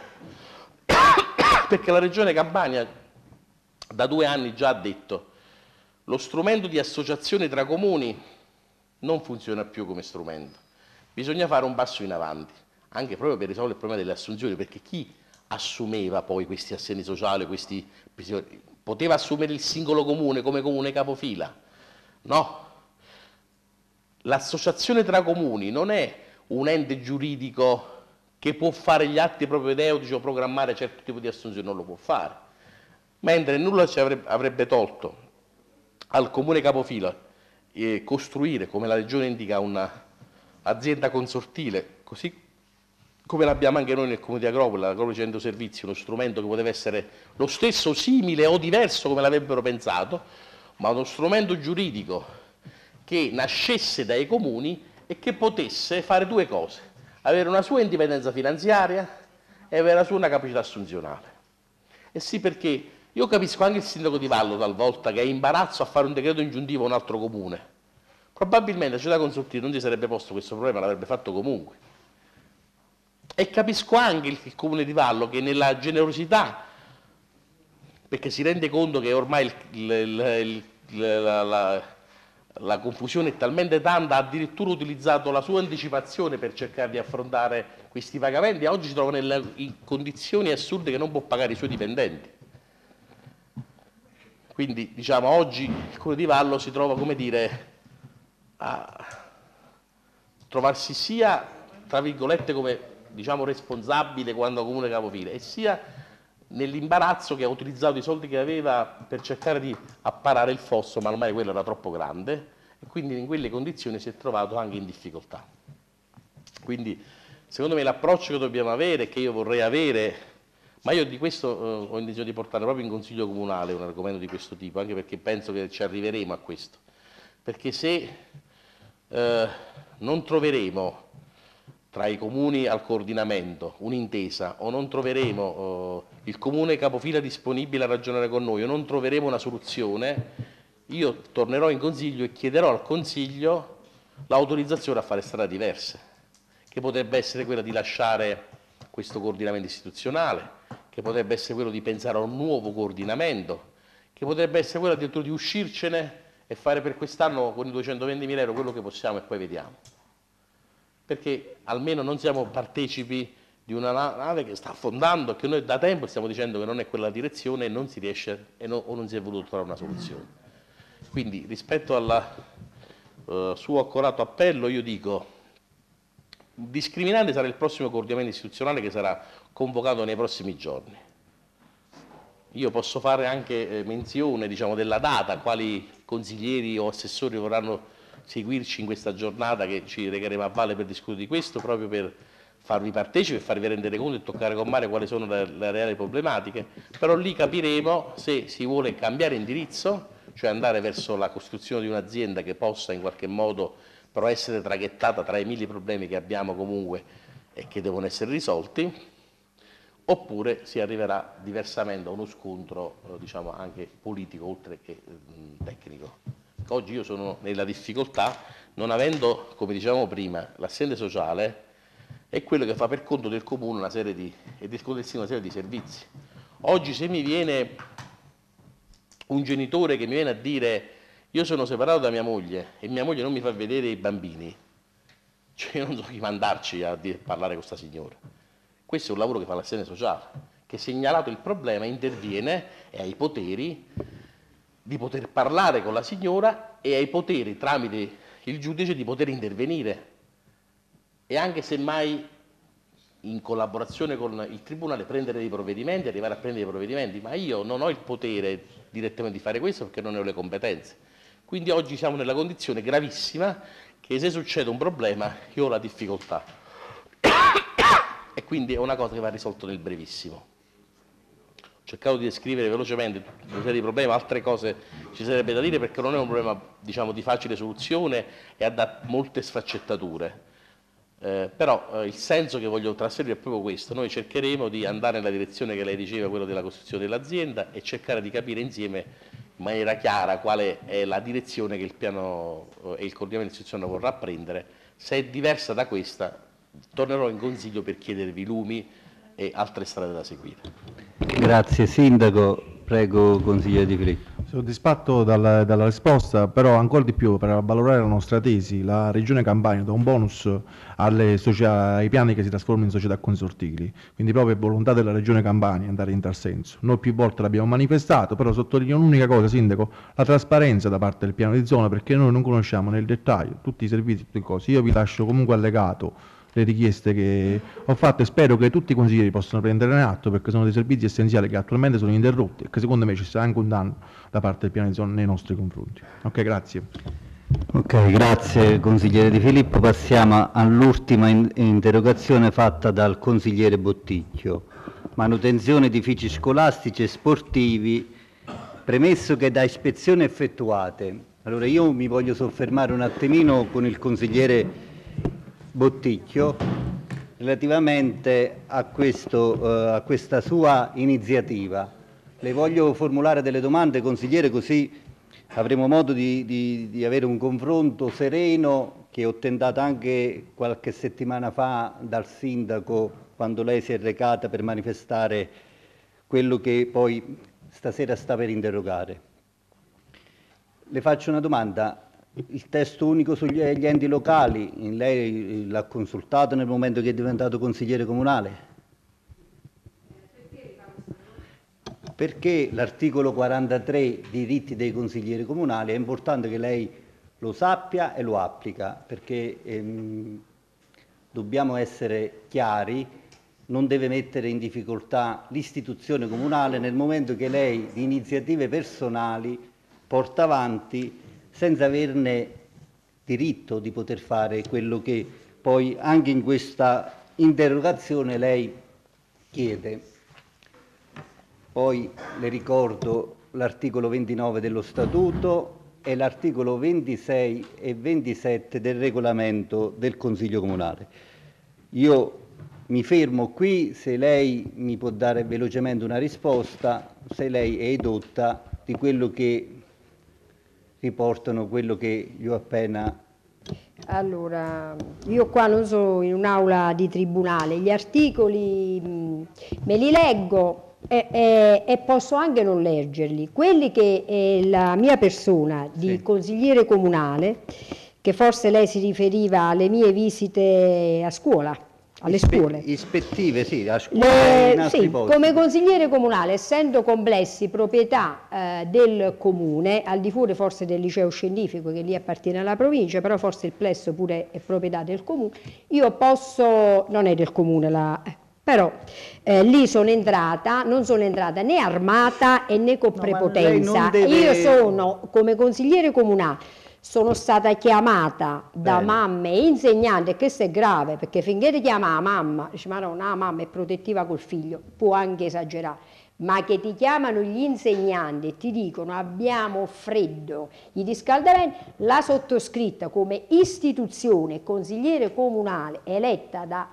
Perché la regione Campania da due anni già ha detto lo strumento di associazione tra comuni non funziona più come strumento, bisogna fare un passo in avanti, anche proprio per risolvere il problema delle assunzioni, perché chi assumeva poi questi assegni sociali, questi poteva assumere il singolo comune come comune capofila? No. L'associazione tra comuni non è un ente giuridico che può fare gli atti propedeutici o programmare certo tipo di assunzione, non lo può fare. Mentre nulla ci avrebbe, avrebbe tolto al comune capofila eh, costruire, come la Regione indica, un'azienda consortile, così come l'abbiamo anche noi nel comune di Agropoli, l'Agropoli Centro Servizi, uno strumento che poteva essere lo stesso, simile o diverso come l'avrebbero pensato, ma uno strumento giuridico che nascesse dai comuni e che potesse fare due cose: avere una sua indipendenza finanziaria e avere la sua una capacità assunzionale. E sì, perché io capisco anche il sindaco di Vallo talvolta che è in imbarazzo a fare un decreto ingiuntivo a un altro comune. Probabilmente la società consultiva non si sarebbe posto questo problema, l'avrebbe fatto comunque. E capisco anche il, il comune di Vallo che nella generosità, perché si rende conto che ormai il, il, il, il, la, la, la confusione è talmente tanta, ha addirittura utilizzato la sua anticipazione per cercare di affrontare questi pagamenti e oggi si trova nelle, in condizioni assurde che non può pagare i suoi dipendenti. Quindi diciamo oggi il comune di Vallo si trova, come dire, a trovarsi sia tra virgolette come diciamo responsabile quando comune capofila e sia nell'imbarazzo che ha utilizzato i soldi che aveva per cercare di apparare il fosso, ma ormai quello era troppo grande e quindi in quelle condizioni si è trovato anche in difficoltà. Quindi secondo me l'approccio che dobbiamo avere e che io vorrei avere, ma io di questo eh, ho intenzione di portare proprio in consiglio comunale un argomento di questo tipo, anche perché penso che ci arriveremo a questo, perché se eh, non troveremo tra i comuni al coordinamento un'intesa o non troveremo eh, il comune capofila disponibile a ragionare con noi o non troveremo una soluzione, io tornerò in consiglio e chiederò al consiglio l'autorizzazione a fare strade diverse, che potrebbe essere quella di lasciare questo coordinamento istituzionale, che potrebbe essere quello di pensare a un nuovo coordinamento, che potrebbe essere quello addirittura di uscircene e fare per quest'anno con i duecentoventimila euro quello che possiamo e poi vediamo. Perché almeno non siamo partecipi di una nave che sta affondando e che noi da tempo stiamo dicendo che non è quella direzione e non si riesce e no, o non si è voluto trovare una soluzione. Quindi rispetto al uh, suo accorato appello io dico discriminante sarà il prossimo coordinamento istituzionale che sarà convocato nei prossimi giorni. Io posso fare anche eh, menzione diciamo, della data, quali consiglieri o assessori vorranno seguirci in questa giornata che ci regheremo a valle per discutere di questo, proprio per farvi partecipi e farvi rendere conto e toccare con mano quali sono le, le reali problematiche, però lì capiremo se si vuole cambiare indirizzo, cioè andare verso la costruzione di un'azienda che possa in qualche modo però essere traghettata tra i mille problemi che abbiamo comunque e che devono essere risolti, oppure si arriverà diversamente a uno scontro eh, diciamo anche politico oltre che eh, tecnico. Oggi io sono nella difficoltà, non avendo, come dicevamo prima, l'assente sociale è quello che fa per conto del comune una serie di, e del conto una serie di servizi. Oggi se mi viene un genitore che mi viene a dire io sono separato da mia moglie e mia moglie non mi fa vedere i bambini, cioè io non so chi mandarci a dire, parlare con questa signora. Questo è un lavoro che fa l'assente sociale, che segnalato il problema interviene e ha i poteri di poter parlare con la signora e ha i poteri tramite il giudice di poter intervenire e anche semmai in collaborazione con il tribunale prendere dei provvedimenti, arrivare a prendere dei provvedimenti, ma io non ho il potere direttamente di fare questo perché non ne ho le competenze. Quindi oggi siamo nella condizione gravissima che se succede un problema io ho la difficoltà e quindi è una cosa che va risolta nel brevissimo. Ho cercato di descrivere velocemente una serie di problemi, altre cose ci sarebbe da dire perché non è un problema diciamo, di facile soluzione e ha molte sfaccettature. Eh, però eh, il senso che voglio trasferire è proprio questo: noi cercheremo di andare nella direzione che lei diceva, quello della costruzione dell'azienda, e cercare di capire insieme in maniera chiara quale è la direzione che il piano eh, e il coordinamento istituzionale vorrà prendere. Se è diversa da questa tornerò in consiglio per chiedervi lumi e altre strade da seguire. Grazie Sindaco, prego consigliere Di Filippo. Soddisfatto dalla, dalla risposta, però ancora di più per valorare la nostra tesi, la Regione Campania dà un bonus alle società, ai piani che si trasformano in società consortili, quindi proprio è volontà della Regione Campania andare in tal senso. Noi più volte l'abbiamo manifestato, però sottolineo un'unica cosa, Sindaco, la trasparenza da parte del piano di zona, perché noi non conosciamo nel dettaglio tutti i servizi, tutte le cose. Io vi lascio comunque allegato le richieste che ho fatto e spero che tutti i consiglieri possano prenderne atto, perché sono dei servizi essenziali che attualmente sono interrotti e che secondo me ci sarà anche un danno da parte del piano di zona nei nostri confronti. Ok, grazie. Ok, grazie consigliere Di Filippo. Passiamo all'ultima in interrogazione fatta dal consigliere Botticchio. Manutenzione edifici scolastici e sportivi, premesso che da ispezioni effettuate. Allora io mi voglio soffermare un attimino con il consigliere Botticchio relativamente a, questo, uh, a questa sua iniziativa. Le voglio formulare delle domande, consigliere, così avremo modo di, di, di avere un confronto sereno, che ho tentato anche qualche settimana fa dal sindaco quando lei si è recata per manifestare quello che poi stasera sta per interrogare. Le faccio una domanda. Il testo unico sugli enti locali, lei l'ha consultato nel momento che è diventato consigliere comunale? Perché l'articolo quarantatré, diritti dei consiglieri comunali, è importante che lei lo sappia e lo applica, perché ehm, dobbiamo essere chiari, non deve mettere in difficoltà l'istituzione comunale nel momento che lei di iniziative personali porta avanti senza averne diritto di poter fare quello che poi anche in questa interrogazione lei chiede. Poi le ricordo l'articolo ventinove dello Statuto e l'articolo ventisei e ventisette del regolamento del Consiglio Comunale. Io mi fermo qui, se lei mi può dare velocemente una risposta, se lei è edotta di quello che riportano quello che gli ho appena Allora, io qua non sono in un'aula di tribunale, gli articoli mh, me li leggo e, e, e posso anche non leggerli. Quelli che è la mia persona di Sì. consigliere comunale, che forse lei si riferiva alle mie visite a scuola, alle Ispe- scuole. Ispettive, sì, a scuola e in Le, altri sì, posti. come consigliere comunale, essendo complessi proprietà eh, del comune, al di fuori forse del liceo scientifico che lì appartiene alla provincia, però forse il plesso pure è proprietà del comune, io posso, non è del comune la... eh, però eh, lì sono entrata, non sono entrata né armata e né con No, ma lei prepotenza. non deve- Io sono come consigliere comunale. Sono stata chiamata da Bene. mamme e insegnanti, e questo è grave, perché finché ti chiama la mamma, dici ma no, la mamma è protettiva col figlio, può anche esagerare, ma che ti chiamano gli insegnanti e ti dicono abbiamo freddo, i riscaldamenti, la sottoscritta come istituzione consigliere comunale eletta da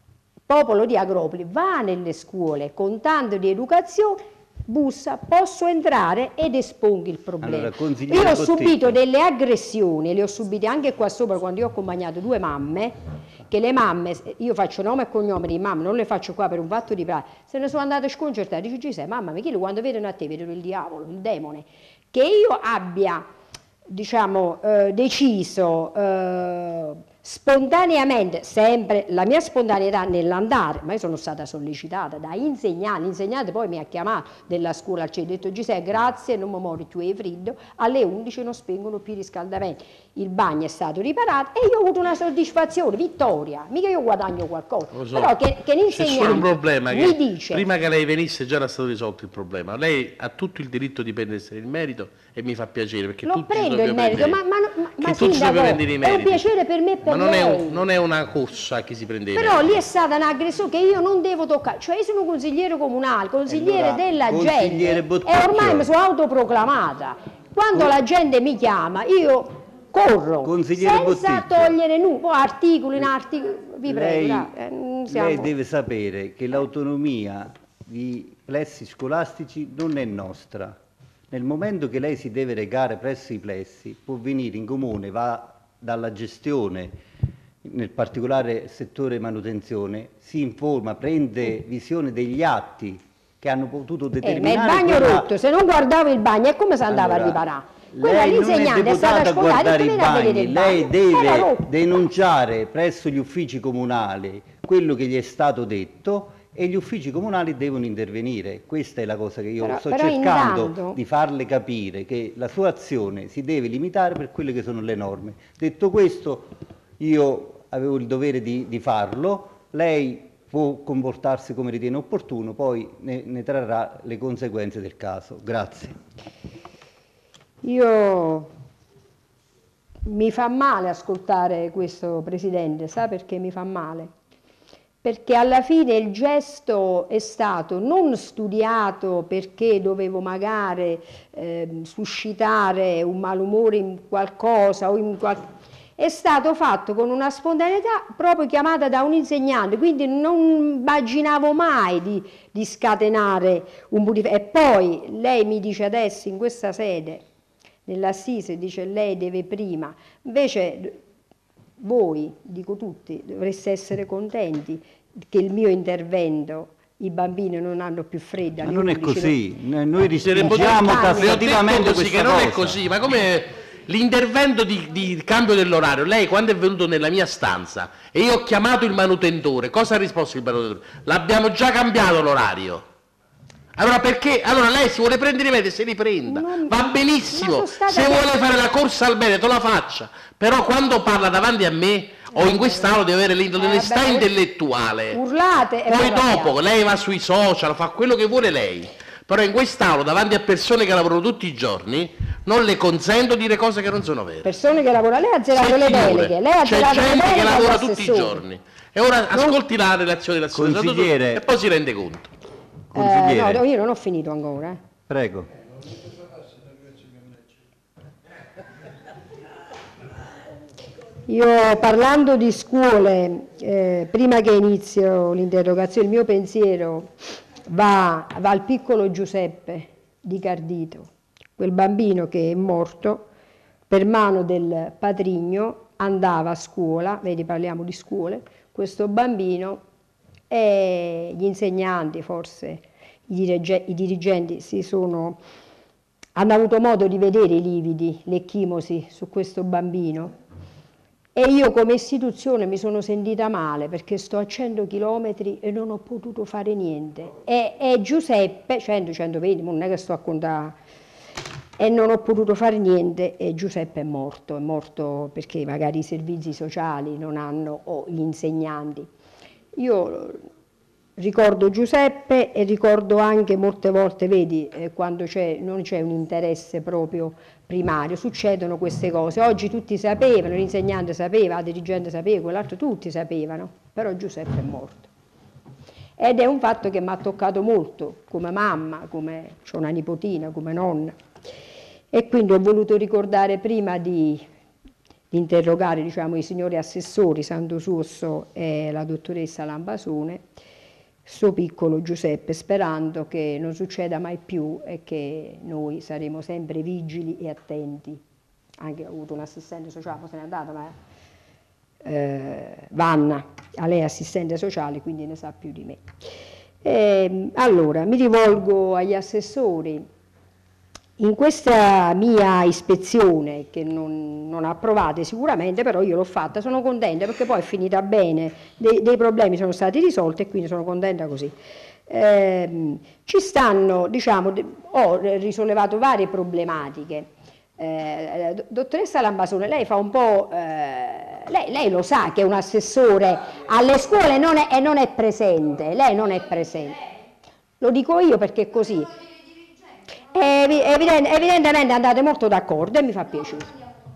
popolo di Agropoli, va nelle scuole con tanto di educazione, bussa, posso entrare ed espongo il problema. Allora, consigliere io ho Botticchio. subito delle aggressioni, le ho subite anche qua sopra quando io ho accompagnato due mamme, che le mamme, io faccio nome e cognome di mamme, non le faccio qua per un fatto di pratica, se ne sono andate sconcertate, dice Giuseppe, mamma, ma chi quando vedono a te vedono il diavolo, il demone, che io abbia, diciamo, eh, deciso eh, spontaneamente, sempre la mia spontaneità nell'andare, ma io sono stata sollecitata da insegnanti, l'insegnante poi mi ha chiamato della scuola, ci ha detto Giuseppe grazie, non mi muori più è freddo, alle undici non spengono più i riscaldamenti, il bagno è stato riparato e io ho avuto una soddisfazione, vittoria, mica io guadagno qualcosa, Lo so. però che, che C'è solo un l'insegnante problema mi che dice... prima che lei venisse già era stato risolto il problema. Lei ha tutto il diritto di prendersene il merito e mi fa piacere perché Lo tutti ci prendo il dobbiamo merito, ma, prendere- ma, ma, che ma tutti ci dobbiamo sindaco, prendere i è un meriti. piacere per me e per Ma non è, lei. un- non è una corsa a chi si prende i Però meriti. lì è stata un'aggressione che io non devo toccare, cioè io sono consigliere comunale, consigliere Allora, della consigliere gente Botticchio. e ormai mi sono autoproclamata. Quando la gente mi chiama io corro Consigliere senza Botticchio. togliere nulla, poi articoli in articoli, vi prego, Lei, dai, eh, non siamo- lei deve sapere che l'autonomia di plessi scolastici non è nostra. Nel momento che lei si deve recare presso i plessi, può venire in comune, va dalla gestione, nel particolare settore manutenzione, si informa, prende visione degli atti che hanno potuto Eh, ma il determinare... bagno quella- rotto, se non guardavo il bagno e come si andava Allora, a riparare? Quella lei non è l'insegnante è stata deputata a scolata e guardare i viene a vedere bagni, il lei bagno. Era deve rotto. denunciare presso gli uffici comunali quello che gli è stato detto e gli uffici comunali devono intervenire. Questa è la cosa che io Però- sto però cercando intanto- di farle capire, che la sua azione si deve limitare per quelle che sono le norme. Detto questo, io avevo il dovere di, di farlo, lei può comportarsi come ritiene opportuno, poi ne, ne trarrà le conseguenze del caso. Grazie. Io mi fa male ascoltare questo Presidente, sa perché mi fa male? Perché alla fine il gesto è stato non studiato perché dovevo magari eh, suscitare un malumore in qualcosa o in qual... è stato fatto con una spontaneità proprio chiamata da un insegnante, quindi non immaginavo mai di, di scatenare un budif- e poi lei mi dice adesso in questa sede nell'assise, dice lei deve prima, invece voi, dico tutti, dovreste essere contenti che il mio intervento, i bambini non hanno più freddo. Ma alle non è undici, così, noi noi Consigliere respingiamo Botticchio, tassativamente Detto così, questa che non cosa. è così, ma come l'intervento di, di cambio dell'orario, lei quando è venuto nella mia stanza e io ho chiamato il manutentore, cosa ha risposto il manutentore? L'abbiamo già cambiato l'orario. Allora perché? Allora lei si vuole prendere i meriti, se li prenda, Non- va ma benissimo, sono stata se per- vuole fare la corsa al merito la faccia, però quando parla davanti a me o in quest'aula deve avere l'onestà vabbè, intellettuale. urlate e Poi poi dopo arrabbiate. lei va sui social, fa quello che vuole lei, però in quest'aula davanti a persone che lavorano tutti i giorni non le consento di dire cose che non sono vere. persone che lavorano, lei ha azzerato Se le figure, deleghe, lei ha c'è azzerato le gente deleghe che agli lavora tutti i assessori. giorni e ora ascolti la relazione dell'assessore Consigliere. e poi si rende conto. Eh, Consigliere, no, io non ho finito ancora. eh. prego. Io parlando di scuole, eh, prima che inizio l'interrogazione, il mio pensiero va, va al piccolo Giuseppe di Cardito, quel bambino che è morto per mano del patrigno andava a scuola, vedi parliamo di scuole, questo bambino, e gli insegnanti, forse i, dirige, i dirigenti si sono, hanno avuto modo di vedere i lividi, l'ecchimosi su questo bambino, e io come istituzione mi sono sentita male perché sto a cento chilometri e non ho potuto fare niente. E, e Giuseppe, cento centoventi, non è che sto a contare, e non ho potuto fare niente, e Giuseppe è morto, è morto perché magari i servizi sociali non hanno, o gli insegnanti. Io ricordo Giuseppe e ricordo anche molte volte, vedi, eh, quando c'è, non c'è un interesse proprio primario, succedono queste cose. Oggi tutti sapevano, l'insegnante sapeva, la dirigente sapeva, quell'altro tutti sapevano, però Giuseppe è morto. Ed è un fatto che mi ha toccato molto, come mamma, come c'ho una nipotina, come nonna. E quindi ho voluto ricordare prima di, di interrogare, diciamo, i signori assessori Santo Suosso e la dottoressa Lambasone, suo piccolo Giuseppe, sperando che non succeda mai più e che noi saremo sempre vigili e attenti. Anche ho avuto un assistente sociale, poi se n'è andata, ma eh, Vanna, a lei è assistente sociale, quindi ne sa più di me. E, allora, mi rivolgo agli assessori. In questa mia ispezione, che non, non ha approvate sicuramente, però io l'ho fatta, sono contenta perché poi è finita bene, dei, dei problemi sono stati risolti e quindi sono contenta così. Eh, ci stanno, diciamo, ho risollevato varie problematiche. Eh, dottoressa Lambasone, lei fa un po', eh, lei, lei lo sa che un assessore alle scuole non è, e non è presente, lei non è presente. Lo dico io perché è così. Evident, evidentemente andate molto d'accordo e mi fa piacere.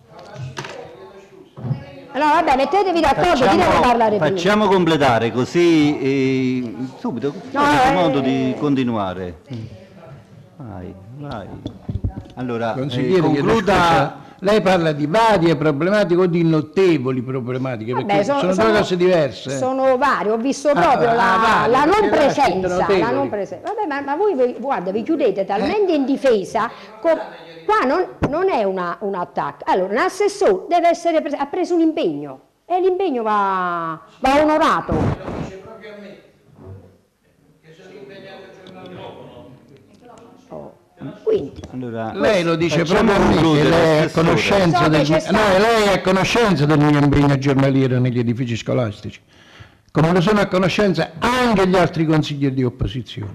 Allora vabbè, mettetevi d'accordo, chi deve parlare prima? Facciamo completare così eh, subito, no, c'è eh, modo di continuare. Vai, vai. Allora, Consigliere, eh, concluda. Lei parla di varie problematiche o di notevoli problematiche, perché Vabbè, sono, sono, sono due cose diverse. Sono varie, ho visto proprio ah, la, ah, varie, la non presenza. La non presenza. presenza. Vabbè, ma, ma voi vi- guarda, vi chiudete talmente eh. in difesa, co- qua non, non è una, un attacco. Allora, un assessore deve essere pres- ha preso un impegno e l'impegno va, va onorato. Quindi, Allora, Lei lo dice facciamo proprio a me, che concludere, lei è a assessore. conoscenza So del, che c'è no, stato. lei è a conoscenza del mio impegno giornaliero negli edifici scolastici, come lo sono a conoscenza anche gli altri consiglieri di opposizione.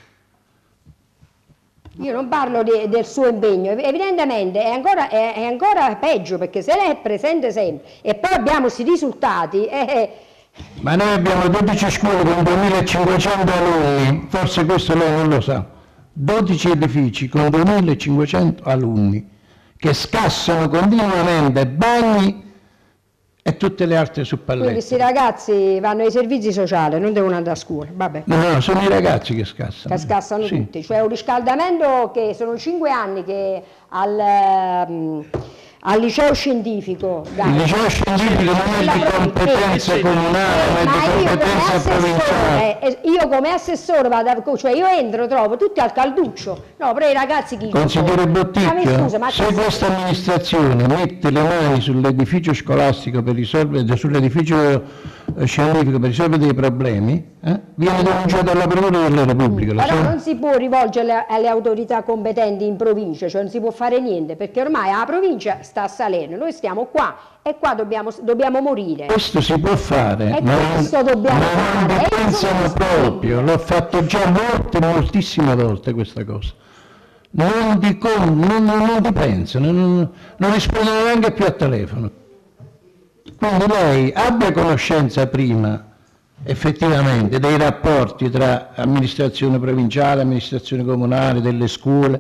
io non parlo di- del suo impegno, ev- evidentemente è ancora, è, è ancora peggio, perché se lei è presente sempre e poi abbiamo questi risultati, eh, Ma noi abbiamo dodici scuole con duemilacinquecento alunni, forse questo lei non lo sa, dodici edifici con duemilacinquecento alunni che scassano continuamente bagni e tutte le altre su quindi pallette. questi ragazzi vanno ai servizi sociali, non devono andare a scuola, vabbè. No, no, sono i ragazzi che scassano. Che scassano Sì. tutti, cioè un riscaldamento che sono cinque anni che al, ehm, al liceo scientifico dai, Il liceo scientifico non è di Quella competenza proprio- comunale, ma è ma di io come competenza provinciale. assessore, eh, io come assessore vado a, cioè io entro, trovo tutti al calduccio, no, però i ragazzi chi Consigliere Ma mi Botticchio, scusa, ma se che- questa amministrazione mette le mani sull'edificio scolastico per risolvere, sull'edificio eh, scientifico per risolvere dei problemi, eh, viene denunciato alla Procura della Repubblica. Lo Però sa? non si può rivolgere alle, alle autorità competenti in provincia, cioè non si può fare niente, perché ormai la provincia sta a Salerno, noi stiamo qua e qua dobbiamo, dobbiamo morire. Questo si può fare, E ma questo dobbiamo ma fare, non e vi pensano non sono proprio, l'ho fatto già molte, moltissime volte questa cosa. Non ti, con- non, non, non ti pensano, non, non rispondono neanche più al telefono. Quindi lei abbia conoscenza prima effettivamente dei rapporti tra amministrazione provinciale, amministrazione comunale, delle scuole,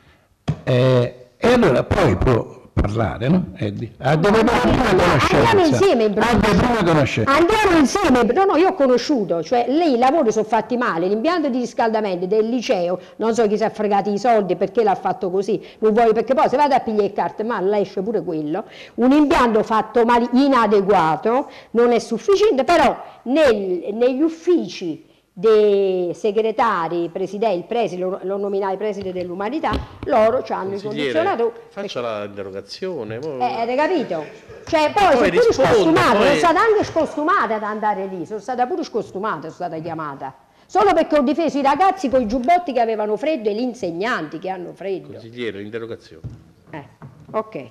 eh, e allora poi può parlare, no? Eddie? Ah, deve avere prima conoscenza. Andiamo insieme in Abbia provincia. prima conoscenza. Andiamo insieme, no, no, io ho conosciuto, cioè lì i lavori sono fatti male, l'impianto di riscaldamento del liceo, non so chi si è fregati i soldi, perché l'ha fatto così, non voglio, perché poi se vado a pigliare carte, ma la esce pure quello, un impianto fatto male, inadeguato, non è sufficiente, però nel- negli uffici dei segretari, presidenti, il preside, lo, lo nominai preside dell'umanità, loro ci hanno i Consigliere, condizionatori. faccia la interrogazione. mo- Eh, avete capito? Cioè, poi, Poi sono pure rispondo, scostumata, poi- sono stata anche scostumata ad andare lì, sono stata pure scostumata, sono stata chiamata. Solo perché ho difeso i ragazzi con i giubbotti che avevano freddo e gli insegnanti che hanno freddo. Consigliere, interrogazione. Eh, ok.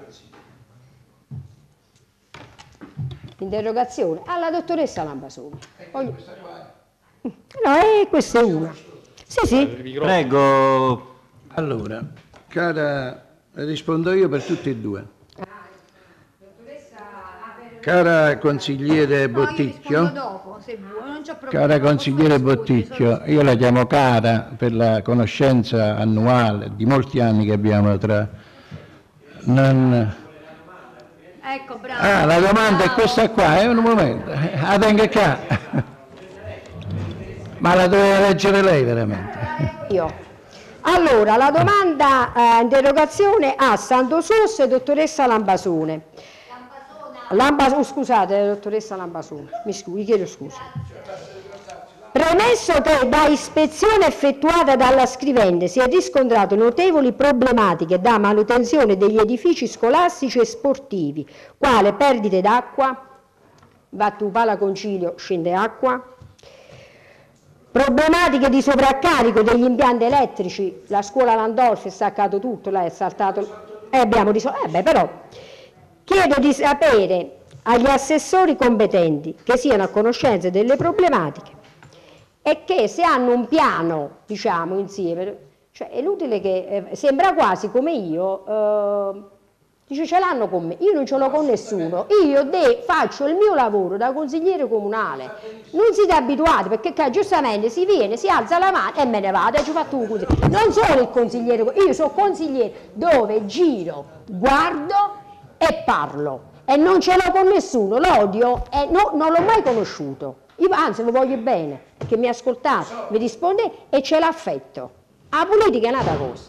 Interrogazione alla dottoressa Lambasoni. Voglio... No, eh, questa è una. Sì, sì. Prego. Allora, cara, rispondo io per tutti e due. Cara consigliere Botticchio, dopo, se vuoi, non c'ho problema. cara consigliere Botticchio, io la chiamo cara per la conoscenza annuale di molti anni che abbiamo tra... Non... Ecco, bravo. Ah, la domanda è questa qua, è un momento, la tengo qua. Ma la doveva leggere lei veramente. Io. Allora, la domanda, eh, interrogazione a Santo Sosso e dottoressa Lambasone. Lambasone. Oh, scusate, dottoressa Lambasone, mi scusi, chiedo scusa. Premesso che da ispezione effettuata dalla scrivente si è riscontrato notevoli problematiche da manutenzione degli edifici scolastici e sportivi, quale perdite d'acqua, va tu pala concilio, scende acqua, problematiche di sovraccarico degli impianti elettrici, la scuola Landolfi è staccato tutto, là è saltato, e abbiamo risolto, eh beh però, chiedo di sapere agli assessori competenti che siano a conoscenza delle problematiche e che se hanno un piano, diciamo, insieme, cioè è inutile che, eh, sembra quasi come io, eh, dice ce l'hanno con me, io non ce l'ho con nessuno, io de, faccio il mio lavoro da consigliere comunale, non siete abituati perché qua, giustamente si viene, si alza la mano e me ne vado, e ci ho fatto un consigliere, non sono il consigliere, io sono consigliere dove giro, guardo e parlo e non ce l'ho con nessuno, l'odio e no, non l'ho mai conosciuto. Io anzi lo voglio bene, perché mi ascoltate, mi risponde e ce l'affetto. La politica è un'altra cosa.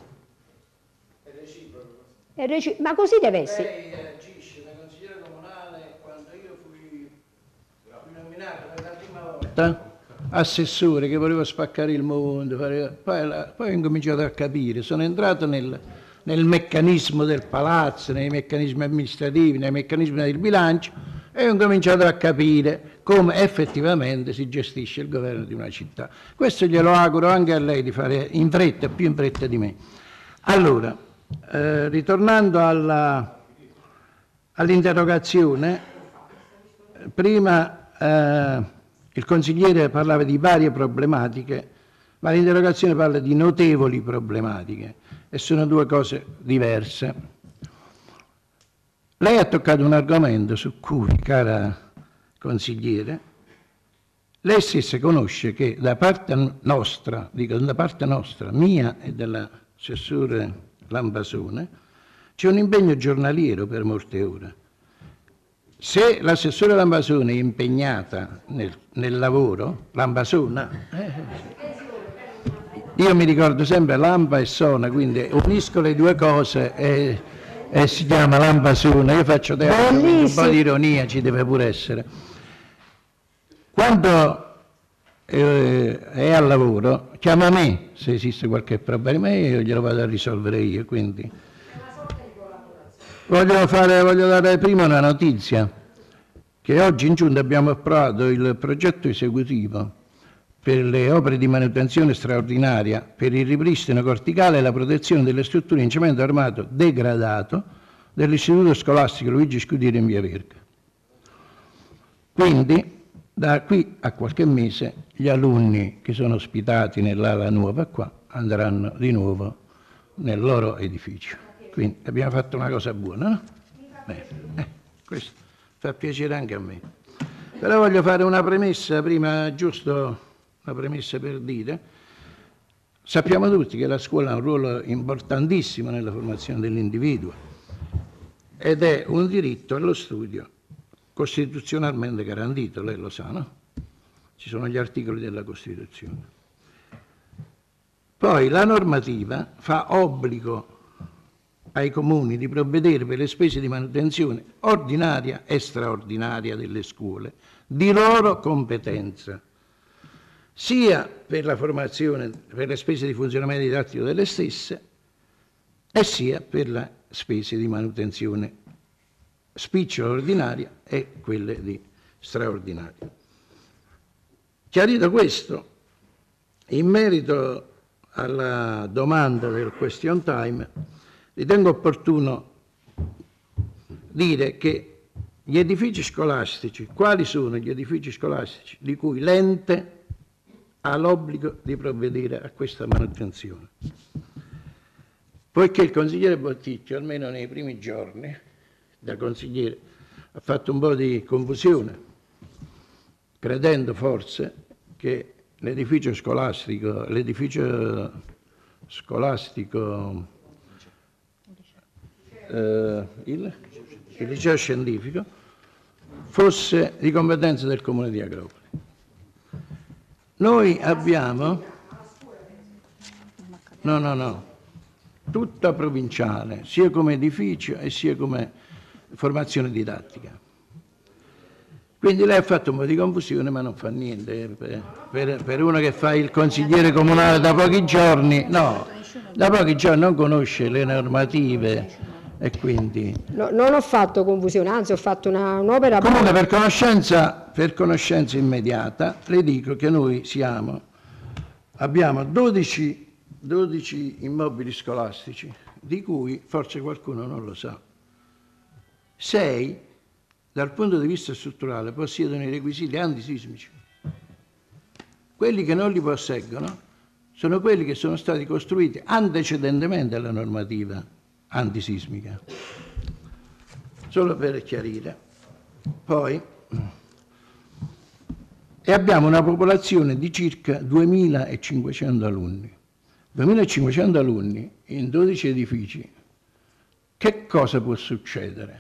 È reciproco. Ma così deve essere. Lei agisce da consigliere comunale quando io fui, fui nominato per la prima volta assessore che volevo spaccare il mondo, fare, poi, la, poi ho incominciato a capire, sono entrato nel, nel meccanismo del palazzo, nei meccanismi amministrativi, nei meccanismi del bilancio e ho cominciato a capire come effettivamente si gestisce il governo di una città. Questo glielo auguro anche a lei di fare in fretta, più in fretta di me. Allora, eh, ritornando alla, all'interrogazione, prima eh, il consigliere parlava di varie problematiche, ma l'interrogazione parla di notevoli problematiche e sono due cose diverse. Lei ha toccato un argomento su cui, cara consigliere, lei stessa conosce che da parte nostra, dico da parte nostra, mia e dell'assessore Lambasone, c'è un impegno giornaliero per molte ore. Se l'assessore Lambasone è impegnata nel, nel lavoro, Lambasona, eh, io mi ricordo sempre Lamba e Sona, quindi unisco le due cose e... e si chiama Lambasona, io faccio teatro, quindi un po' di ironia ci deve pure essere. Quando eh, è al lavoro, chiama me se esiste qualche problema e io glielo vado a risolvere io, quindi... Voglio, fare, voglio dare prima una notizia, che oggi in Giunta abbiamo approvato il progetto esecutivo per le opere di manutenzione straordinaria per il ripristino corticale e la protezione delle strutture in cemento armato degradato dell'Istituto Scolastico Luigi Scudieri in via Verga. Quindi, da qui a qualche mese, gli alunni che sono ospitati nell'ala nuova qua andranno di nuovo nel loro edificio. Quindi abbiamo fatto una cosa buona, no? Bene. Eh, questo fa piacere anche a me. Però voglio fare una premessa prima, giusto una premessa per dire, sappiamo tutti che la scuola ha un ruolo importantissimo nella formazione dell'individuo ed è un diritto allo studio costituzionalmente garantito, lei lo sa, no? Ci sono gli articoli della Costituzione. Poi la normativa fa obbligo ai comuni di provvedere per le spese di manutenzione ordinaria e straordinaria delle scuole di loro competenza, sia per la formazione, per le spese di funzionamento didattico delle stesse, e sia per le spese di manutenzione spicciola ordinaria e quelle di straordinaria. Chiarito questo, in merito alla domanda del question time, ritengo opportuno dire che gli edifici scolastici, quali sono gli edifici scolastici di cui l'ente ha l'obbligo di provvedere a questa manutenzione? Poiché il consigliere Botticchio, almeno nei primi giorni, da consigliere, ha fatto un po' di confusione, credendo forse che l'edificio scolastico, l'edificio scolastico, eh, il, il liceo scientifico, fosse di competenza del Comune di Agropoli. Noi abbiamo, no, no, no, tutta provinciale, sia come edificio e sia come formazione didattica. Quindi lei ha fatto un po' di confusione, ma non fa niente. Per, per, per uno che fa il consigliere comunale da pochi giorni, no, da pochi giorni non conosce le normative e quindi... No, non ho fatto confusione, anzi ho fatto una, un'opera... Comunque per conoscenza, per conoscenza immediata le dico che noi siamo, abbiamo dodici, dodici immobili scolastici, di cui forse qualcuno non lo sa. sei, dal punto di vista strutturale, possiedono i requisiti antisismici. Quelli che non li posseggono sono quelli che sono stati costruiti antecedentemente alla normativa antisismica. Solo per chiarire. Poi, e abbiamo una popolazione di circa duemilacinquecento alunni. duemilacinquecento alunni in dodici edifici. Che cosa può succedere?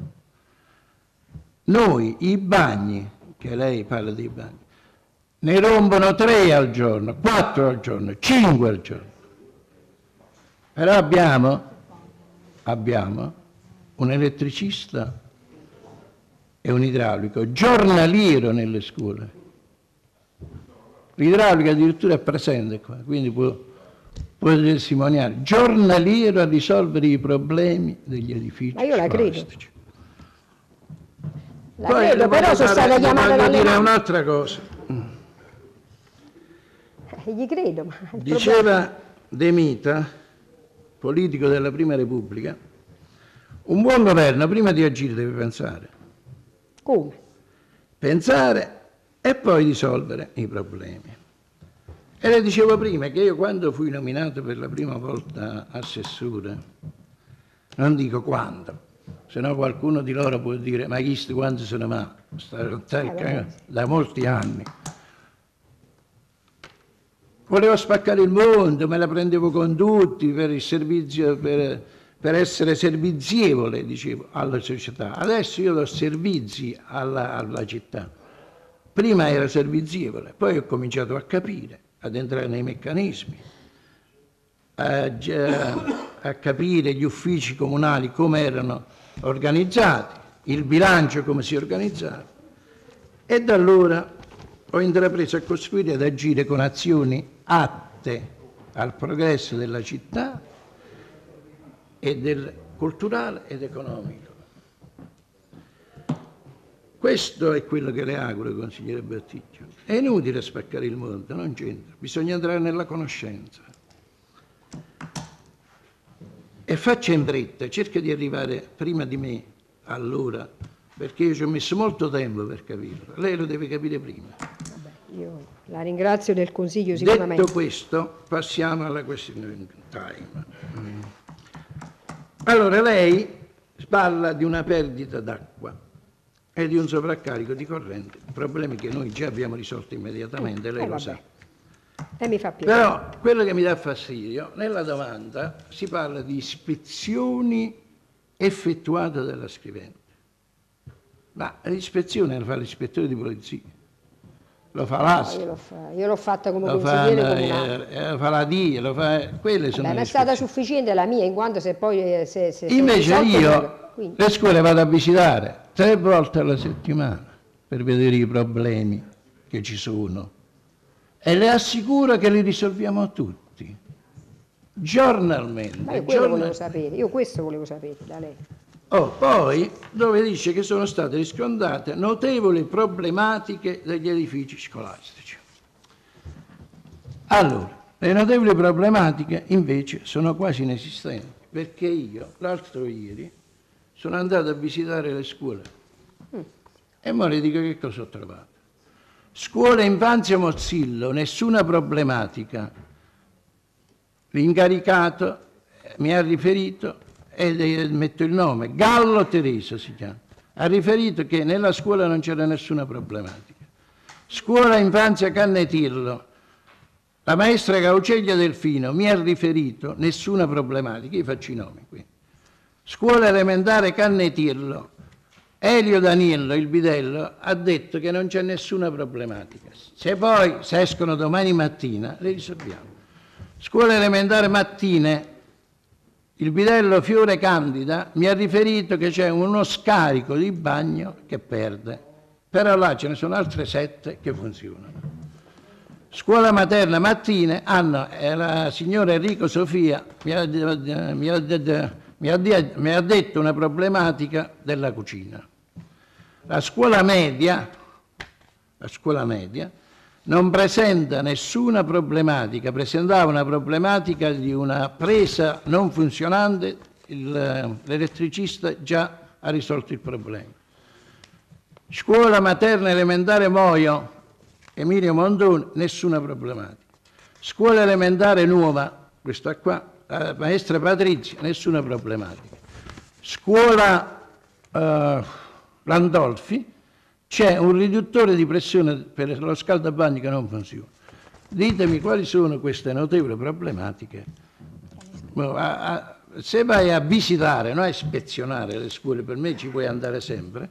Noi i bagni, che lei parla dei bagni, ne rompono tre al giorno, quattro al giorno, cinque al giorno. Però abbiamo, abbiamo un elettricista e un idraulico giornaliero nelle scuole. L'idraulico addirittura è presente qua, quindi può, può testimoniare. Giornaliero a risolvere i problemi degli edifici. Ma io la credo. La Poi credo, però sono stata chiamata dalle dire mamme. un'altra cosa. Eh, gli credo, ma il Diceva De Mita, politico della Prima Repubblica, un buon governo prima di agire deve pensare. problema- Come? Pensare e poi risolvere i problemi. E le dicevo prima che io quando fui nominato per la prima volta assessore, non dico quando, se no qualcuno di loro può dire ma chi sti quanti sono mai, da molti anni. Volevo spaccare il mondo, me la prendevo con tutti per il servizio, per, per essere servizievole, dicevo, alla società. Adesso io do servizi alla, alla città. Prima era servizievole, poi ho cominciato a capire, ad entrare nei meccanismi, a, a capire gli uffici comunali come erano organizzati, il bilancio come si organizzava, e da allora ho intrapreso a costruire e ad agire con azioni atte al progresso della città e del culturale ed economico. Questo è quello che le auguro, consigliere Botticchio. È inutile spaccare il mondo, non c'entra, bisogna entrare nella conoscenza. E faccia in fretta, cerca di arrivare prima di me allora, perché io ci ho messo molto tempo per capirlo. Lei lo deve capire prima. Vabbè, io la ringrazio del consiglio sicuramente. Detto questo, passiamo alla question time. Allora, lei parla di una perdita d'acqua e di un sovraccarico di corrente, problemi che noi già abbiamo risolto immediatamente, lei Eh, lo vabbè. sa. E mi fa piacere. Però quello che mi dà fastidio, nella domanda si parla di ispezioni effettuate dalla scrivente. Ma l'ispezione la fa l'ispettore di polizia, lo fa l'A S No, P, io l'ho fa- io l'ho fatta come lo fa, consigliere comunale. eh, lo fa la D I E, lo fa, quelle sono Beh, ma le è stata ispezioni. sufficiente la mia, in quanto se poi eh, se, se, se Invece risolto, io quindi- le scuole vado a visitare tre volte alla settimana per vedere i problemi che ci sono e le assicuro che li risolviamo tutti, giornalmente. Ma io quello giornal- volevo sapere, io questo volevo sapere da lei. Oh, poi dove dice che sono state riscontrate notevoli problematiche degli edifici scolastici. Allora, le notevoli problematiche invece sono quasi inesistenti, perché io l'altro ieri sono andato a visitare le scuole e ora le dico che cosa ho trovato. Scuola Infanzia Mozzillo, nessuna problematica. L'incaricato mi ha riferito, e metto il nome, Gallo Tereso si chiama, ha riferito che nella scuola non c'era nessuna problematica. Scuola Infanzia Cannetillo, la maestra Cauceglia Delfino mi ha riferito nessuna problematica, io faccio i nomi qui. Scuola elementare Cannetillo, Elio Danillo, il bidello, ha detto che non c'è nessuna problematica. Se poi, se escono domani mattina, le risolviamo. Scuola elementare Mattine, il bidello Fiore Candida mi ha riferito che c'è uno scarico di bagno che perde, però là ce ne sono altre sette che funzionano. Scuola materna Mattine, hanno, eh, la signora Enrico Sofia mi ha, mi, ha, mi, ha, mi ha detto una problematica della cucina. La scuola media, la scuola media non presenta nessuna problematica, presentava una problematica di una presa non funzionante, l'elettricista già ha risolto il problema. Scuola materna elementare Moio, Emilio Mondoni, nessuna problematica. Scuola elementare Nuova, questa qua, la maestra Patrizia, nessuna problematica. Scuola eh, Landolfi, c'è un riduttore di pressione per lo scaldabagni che non funziona. Ditemi quali sono queste notevoli problematiche. Se vai a visitare, non a ispezionare le scuole, per me ci puoi andare sempre,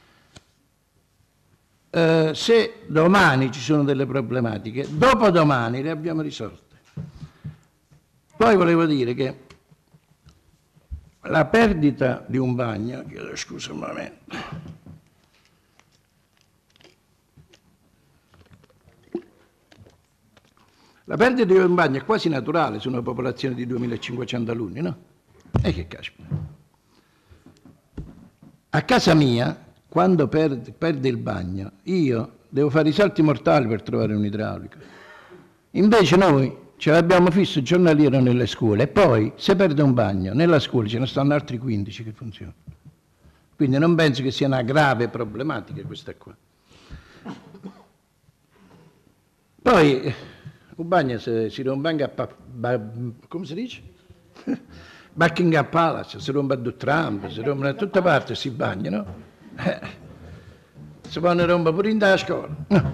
eh, se domani ci sono delle problematiche, dopodomani le abbiamo risolte. Poi volevo dire che la perdita di un bagno, chiedo scusa un momento, la perdita di un bagno è quasi naturale su una popolazione di duemilacinquecento alunni, no? E che caspita. A casa mia, quando perde, perde il bagno, io devo fare i salti mortali per trovare un'idraulica. Invece noi ce l'abbiamo fisso giornaliero nelle scuole e poi, se perde un bagno, nella scuola ce ne stanno altri quindici che funzionano. Quindi non penso che sia una grave problematica questa qua. Poi un bagno se si rompe anche a come si dice? Buckingham Palace, si rompe a Trump, si rompe da tutte parti, si bagnano. Eh, si possono rompere pure in da scuola.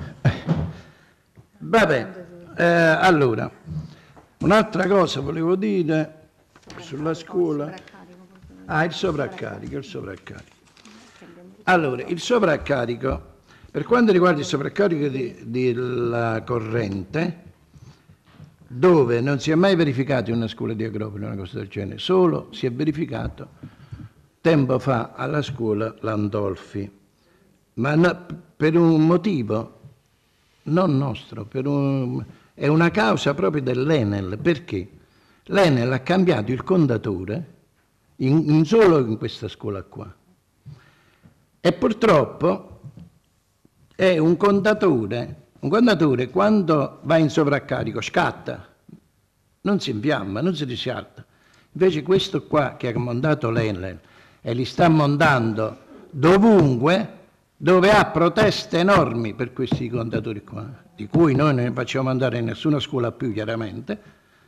Vabbè, eh, allora, un'altra cosa volevo dire sulla scuola. Ah, il sovraccarico, il sovraccarico. Allora, il sovraccarico, per quanto riguarda il sovraccarico della corrente, dove non si è mai verificato in una scuola di Agropoli una cosa del genere, solo si è verificato tempo fa alla scuola Landolfi, ma no, per un motivo non nostro, per un, è una causa proprio dell'Enel, perché l'Enel ha cambiato il contatore in, in solo in questa scuola qua e purtroppo è un contatore. Un contatore quando va in sovraccarico scatta, non si infiamma, non si riscalda. Invece questo qua che ha montato l'Enel e li sta montando dovunque, dove ha proteste enormi per questi contatori qua, di cui noi non ne facciamo andare in nessuna scuola più chiaramente,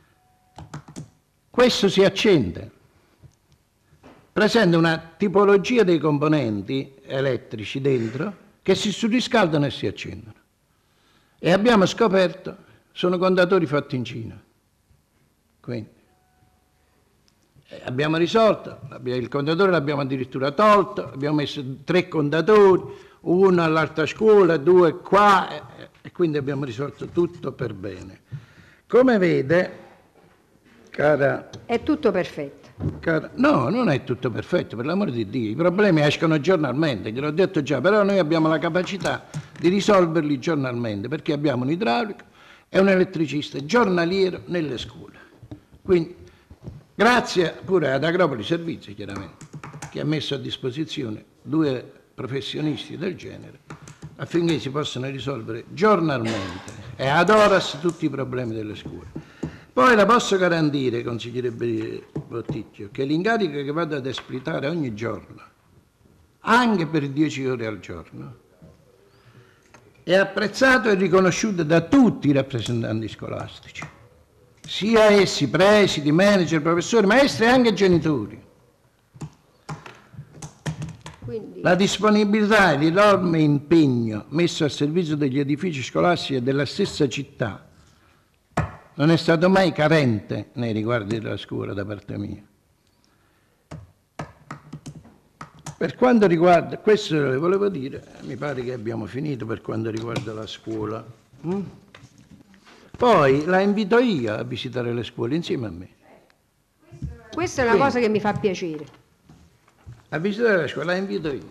questo si accende. Presenta una tipologia dei componenti elettrici dentro che si surriscaldano e si accendono. E abbiamo scoperto, sono contatori fatti in Cina. Quindi eh, abbiamo risolto, il contatore l'abbiamo addirittura tolto, abbiamo messo tre contatori, uno all'altra scuola, due qua, e, e quindi abbiamo risolto tutto per bene. Come vede, cara... È tutto perfetto. Cara, no, non è tutto perfetto, per l'amore di Dio, i problemi escono giornalmente, gliel'ho detto già, però noi abbiamo la capacità di risolverli giornalmente, perché abbiamo un idraulico e un elettricista giornaliero nelle scuole. Quindi, grazie pure ad Agropoli Servizi, chiaramente. che ha messo a disposizione due professionisti del genere affinché si possano risolvere giornalmente e ad horas tutti i problemi delle scuole. Poi la posso garantire, consigliere Botticchio, che l'incarico che vado ad espletare ogni giorno, anche per dieci ore al giorno, è apprezzato e riconosciuto da tutti i rappresentanti scolastici, sia essi presidi, manager, professori, maestri e anche genitori. Quindi... La disponibilità e l'enorme impegno messo al servizio degli edifici scolastici e della stessa città non è stato mai carente nei riguardi della scuola da parte mia. Per quanto riguarda, questo le volevo dire, mi pare che abbiamo finito per quanto riguarda la scuola. Mm? Poi la invito io a visitare le scuole insieme a me. Questa è una Quindi, cosa che mi fa piacere. A visitare la scuola la invito io.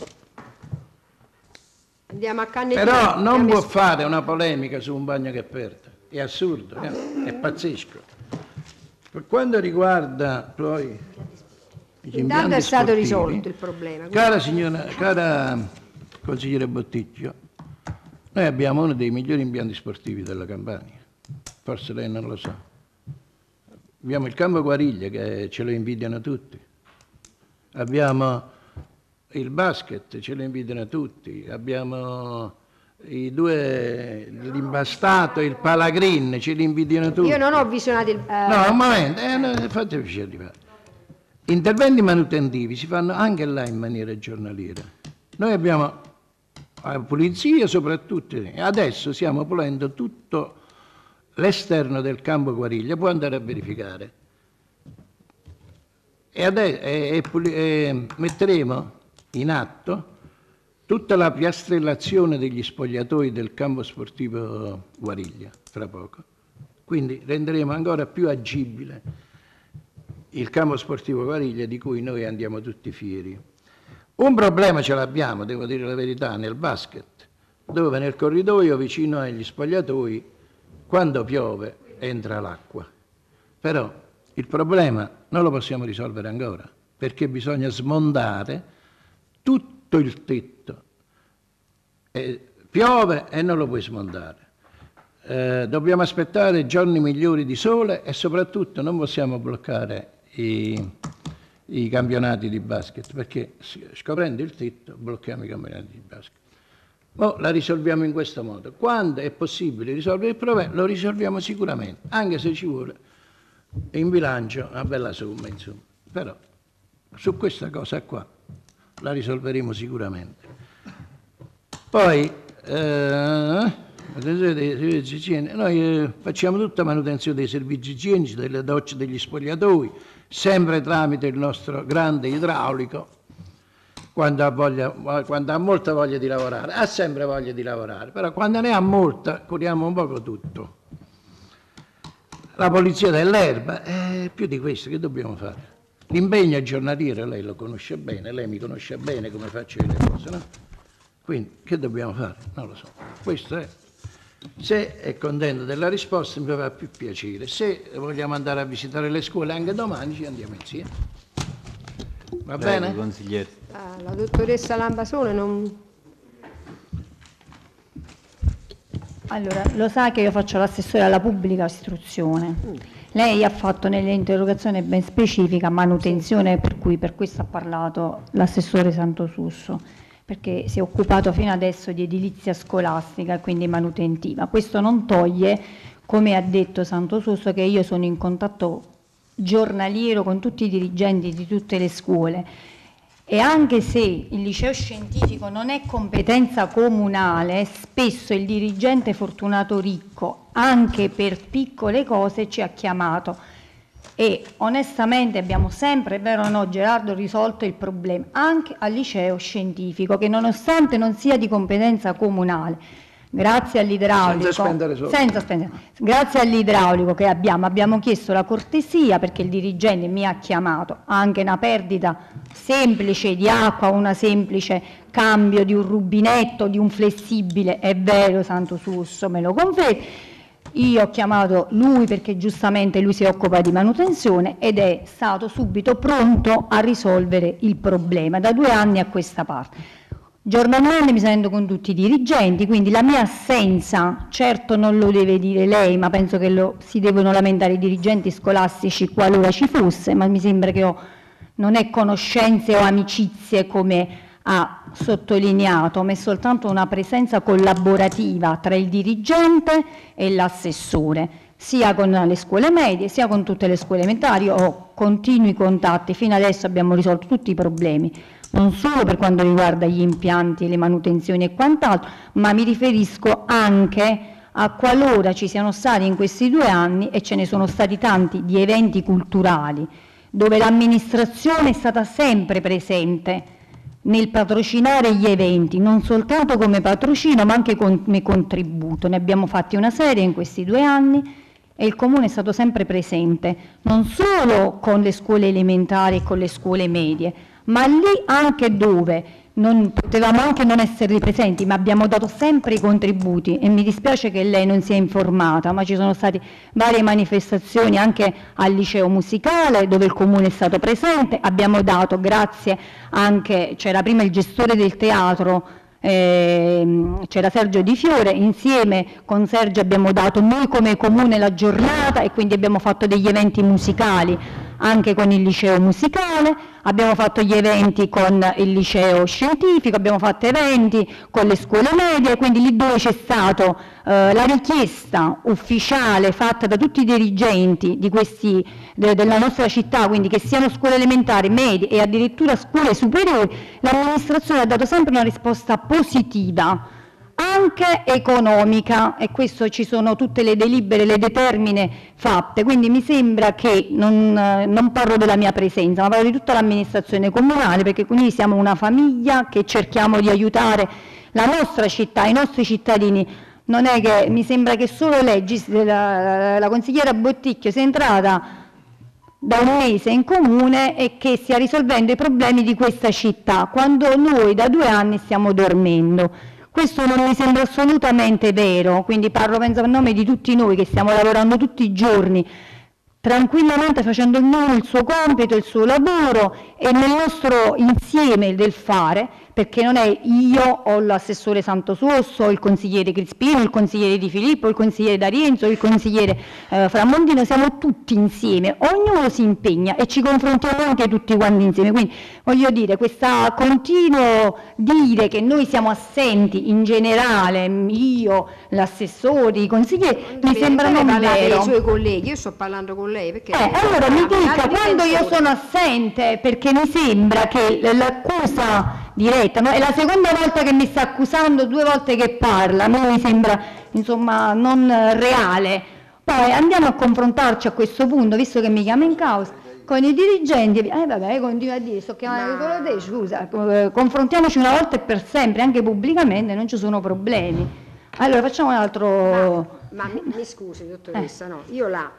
Andiamo a Cannetino. Però non andiamo può a... fare una polemica su un bagno che è aperto. È assurdo, eh? È pazzesco. Per quanto riguarda poi... Intanto è stato sportivi, risolto il problema. Cara signora, cara consigliere Botticchio, noi abbiamo uno dei migliori impianti sportivi della Campania, forse lei non lo sa. Abbiamo il campo Guariglia che ce lo invidiano tutti, abbiamo il basket, ce lo invidiano tutti, abbiamo i due, l'imbastato, il palagrin, ce li invidiano tutti. Io non ho visionato il... Eh... No, un momento, eh, no, fatemi arrivare. Interventi manutentivi si fanno anche là in maniera giornaliera. Noi abbiamo la pulizia soprattutto, e adesso stiamo pulendo tutto l'esterno del campo Guariglia, può andare a verificare. E, adesso, e, e, e metteremo in atto tutta la piastrellazione degli spogliatoi del campo sportivo Guariglia, fra poco. Quindi renderemo ancora più agibile il campo sportivo Guariglia, di cui noi andiamo tutti fieri. Un problema ce l'abbiamo, devo dire la verità, nel basket, dove nel corridoio vicino agli spogliatoi, quando piove, entra l'acqua. Però il problema non lo possiamo risolvere ancora, perché bisogna smontare tutto il tetto. E piove e non lo puoi smontare. Eh, dobbiamo aspettare giorni migliori di sole e soprattutto non possiamo bloccare I, i campionati di basket, perché scoprendo il tetto blocchiamo i campionati di basket. Oh, la risolviamo in questo modo. Quando è possibile risolvere il problema, lo risolviamo sicuramente, anche se ci vuole in bilancio una bella somma, insomma. Però su questa cosa qua la risolveremo sicuramente. Poi eh, noi eh, facciamo tutta manutenzione dei servizi igienici, delle docce, degli spogliatoi, sempre tramite il nostro grande idraulico, quando ha, voglia, quando ha molta voglia di lavorare, ha sempre voglia di lavorare, però quando ne ha molta curiamo un poco tutto. La polizia dell'erba, eh, più di questo che dobbiamo fare? L'impegno giornaliero lei lo conosce bene, lei mi conosce bene come faccio io le cose, no? Quindi che dobbiamo fare? Non lo so. Questo è. Se è contento della risposta mi fa più piacere. Se vogliamo andare a visitare le scuole anche domani ci andiamo insieme. Va Prego, bene? consigliere. Ah, la dottoressa Lambasone non... Allora, lo sa che io faccio l'assessore alla pubblica istruzione. Lei ha fatto nell'interrogazione ben specifica manutenzione, per cui per questo ha parlato l'assessore Santosusso, perché si è occupato fino adesso di edilizia scolastica e quindi manutentiva. Questo non toglie, come ha detto Santosusso, che io sono in contatto giornaliero con tutti i dirigenti di tutte le scuole, e anche se il liceo scientifico non è competenza comunale, spesso il dirigente Fortunato Ricco, anche per piccole cose, ci ha chiamato e onestamente abbiamo sempre, è vero o no Gerardo, risolto il problema anche al liceo scientifico, che nonostante non sia di competenza comunale, grazie all'idraulico, senza spendere soldi. senza spendere, grazie all'idraulico che abbiamo, abbiamo chiesto la cortesia, perché il dirigente mi ha chiamato, anche una perdita semplice di acqua, una semplice cambio di un rubinetto, di un flessibile, è vero Santosusso, me lo conferma. Io ho chiamato lui perché giustamente lui si occupa di manutenzione ed è stato subito pronto a risolvere il problema da due anni a questa parte. Giornalmente mi sento con tutti i dirigenti, quindi la mia assenza, certo non lo deve dire lei, ma penso che lo, si devono lamentare i dirigenti scolastici qualora ci fosse, ma mi sembra che ho, non è conoscenze o amicizie come ha sottolineato, ma è soltanto una presenza collaborativa tra il dirigente e l'assessore, sia con le scuole medie sia con tutte le scuole elementari. Ho continui contatti, fino adesso abbiamo risolto tutti i problemi, non solo per quanto riguarda gli impianti, le manutenzioni e quant'altro, ma mi riferisco anche a qualora ci siano stati in questi due anni, e ce ne sono stati tanti, di eventi culturali, dove l'amministrazione è stata sempre presente nel patrocinare gli eventi, non soltanto come patrocino ma anche come contributo. Ne abbiamo fatti una serie in questi due anni e il Comune è stato sempre presente, non solo con le scuole elementari e con le scuole medie, ma lì anche dove non, potevamo anche non essere presenti, ma abbiamo dato sempre i contributi, e mi dispiace che lei non sia informata, ma ci sono state varie manifestazioni anche al liceo musicale dove il Comune è stato presente. Abbiamo dato, grazie anche, c'era prima il gestore del teatro, eh, c'era Sergio Di Fiore, insieme con Sergio abbiamo dato noi come Comune la giornata e quindi abbiamo fatto degli eventi musicali anche con il liceo musicale, abbiamo fatto gli eventi con il liceo scientifico, abbiamo fatto eventi con le scuole medie, quindi lì dove c'è stata eh, la richiesta ufficiale fatta da tutti i dirigenti di questi, de, della nostra città, quindi che siano scuole elementari, medie e addirittura scuole superiori, l'amministrazione ha dato sempre una risposta positiva, anche economica, e questo ci sono tutte le delibere, le determine fatte, quindi mi sembra che, non, non parlo della mia presenza, ma parlo di tutta l'amministrazione comunale, perché quindi siamo una famiglia che cerchiamo di aiutare la nostra città, i nostri cittadini. Non è che, mi sembra che solo lei, la, la consigliera Botticchio, sia entrata da un mese in Comune e che stia risolvendo i problemi di questa città, quando noi da due anni stiamo dormendo. Questo non mi sembra assolutamente vero, quindi parlo penso a nome di tutti noi che stiamo lavorando tutti i giorni, tranquillamente facendo ognuno il suo compito, il suo lavoro e nel nostro insieme del fare, perché non è io o l'assessore Santosuosso, o il consigliere Crispino, il consigliere Di Filippo, il consigliere D'Arienzo, il consigliere eh, Framondino, siamo tutti insieme, ognuno si impegna e ci confrontiamo anche tutti quanti insieme. Quindi voglio dire, questa continuo dire che noi siamo assenti in generale, io, l'assessore, i consiglieri, mi sembra non vero. I suoi colleghi, io sto parlando con lei perché... Eh, allora mi dica, quando io sono assente, perché mi sembra che l'accusa diretta, no? È la seconda volta che mi sta accusando, due volte che parla, a me mi sembra insomma non reale. Poi andiamo a confrontarci a questo punto, visto che mi chiama in causa, con i dirigenti, eh vabbè, continua a dire, sto chiamando no. te, scusa, confrontiamoci una volta e per sempre, anche pubblicamente, non ci sono problemi. Allora facciamo un altro... Ma, ma mi, mi scusi dottoressa, eh. no, io la,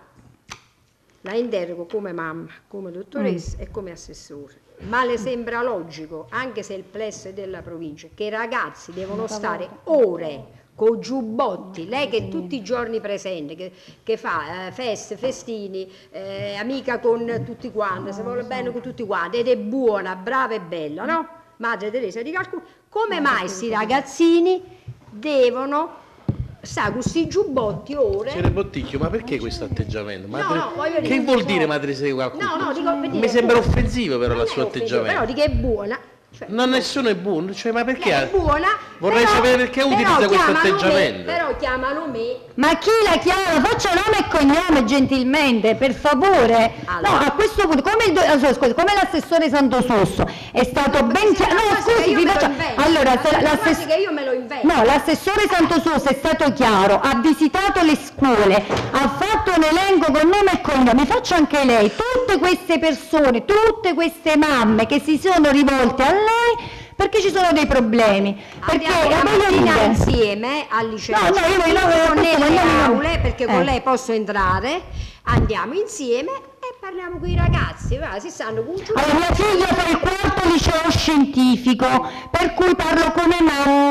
la interrogo come mamma, come dottoressa mm. e come assessore. Ma le sembra logico, anche se il plesso è della provincia, che i ragazzi devono stare ore con giubbotti, lei che è tutti i giorni presente, che, che fa eh, feste, festini, eh, amica con tutti quanti, se vuole bene con tutti quanti, ed è buona, brava e bella, no? Madre Teresa di Calcutta, come mai questi ragazzini devono... sa con questi giubbotti ore. Signora Botticchio, ma perché questo atteggiamento? Madre... No, no, che vuol dire madre sei qualcuno? No, no, dico, mi sembra offensivo però il suo atteggiamento. Però di che è buona. Cioè, non nessuno è buono, cioè ma perché? È buona. Vorrei però, sapere perché utilizza questo atteggiamento. Me, però chiamano me. Ma chi la chiama? Faccia nome e cognome gentilmente, per favore. Allora. No, a questo punto, come, il, also, scusa, come l'assessore Santosuosso è stato no, ben chiaro. No, scusi, vi faccio... Allora, se l'assess... che io me lo invento. No, l'assessore Santosuosso è stato chiaro, ha visitato le scuole, ha fatto un elenco con nome e cognome. Mi faccia anche lei, tutte queste persone, tutte queste mamme che si sono rivolte a lei perché ci sono dei problemi. Perché andiamo insieme al liceo, no, no, io, io, io, nelle io, aule, perché eh. con lei posso entrare, andiamo insieme e parliamo con i ragazzi, va, si stanno con allora, mia figlia fa il quarto liceo scientifico, per cui parlo come mamma, ok?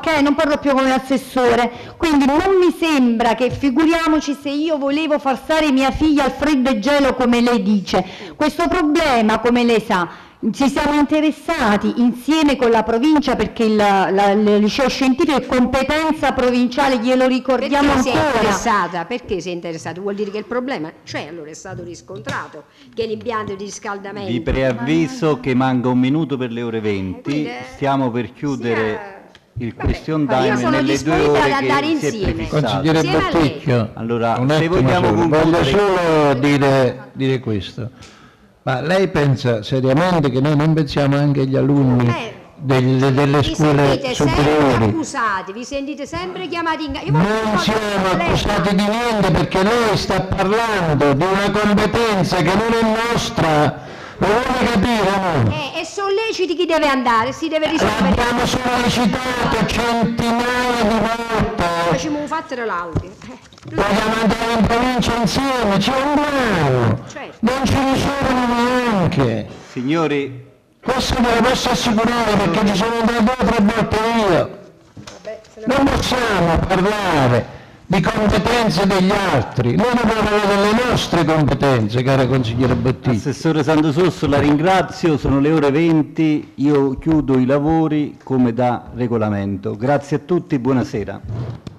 ok? Non parlo più come assessore, quindi non mi sembra che, figuriamoci se io volevo far stare mia figlia al freddo e gelo come lei dice. Questo problema, come lei sa, ci siamo interessati insieme con la provincia, perché il, la, il liceo scientifico è competenza provinciale, glielo ricordiamo Perché ancora. sei interessata? Perché sei interessato? Vuol dire che il problema c'è, allora è stato riscontrato, che l'impianto di riscaldamento... Vi preavviso che manca un minuto per le ore venti, Quindi, stiamo per chiudere il question ma io time sono nelle due disponibile ore ad andare che si è insieme. prefissato. Consigliere Insieme a lei. Batticchio, Allora, un se attimo vogliamo solo, voglio concludere... solo dire, dire questo. Ma lei pensa seriamente che noi non pensiamo anche agli alunni Eh, delle, delle vi scuole sentite sempre superiori? accusati, vi sentite sempre chiamati in... Io Non voglio- siamo lei- accusati di niente, perché lei sta parlando di una competenza che non è nostra. Lo vuole capire, no? Eh, e solleciti chi deve andare, si deve risolvere. L'abbiamo sollecitato centinaia di volte. Facciamo fattere l'audio. Eh, Vogliamo andare in provincia insieme, ci andiamo. Certo. Non ci risolvono neanche. Signori, Questo te lo posso assicurare, perché ci sono andato due o tre volte io. Non possiamo parlare di competenze degli altri, noi dobbiamo parlare delle nostre competenze, cara consigliere Batticchio. Assessore Santosorso, la ringrazio, sono le ore venti, io chiudo i lavori come da regolamento. Grazie a tutti, buonasera.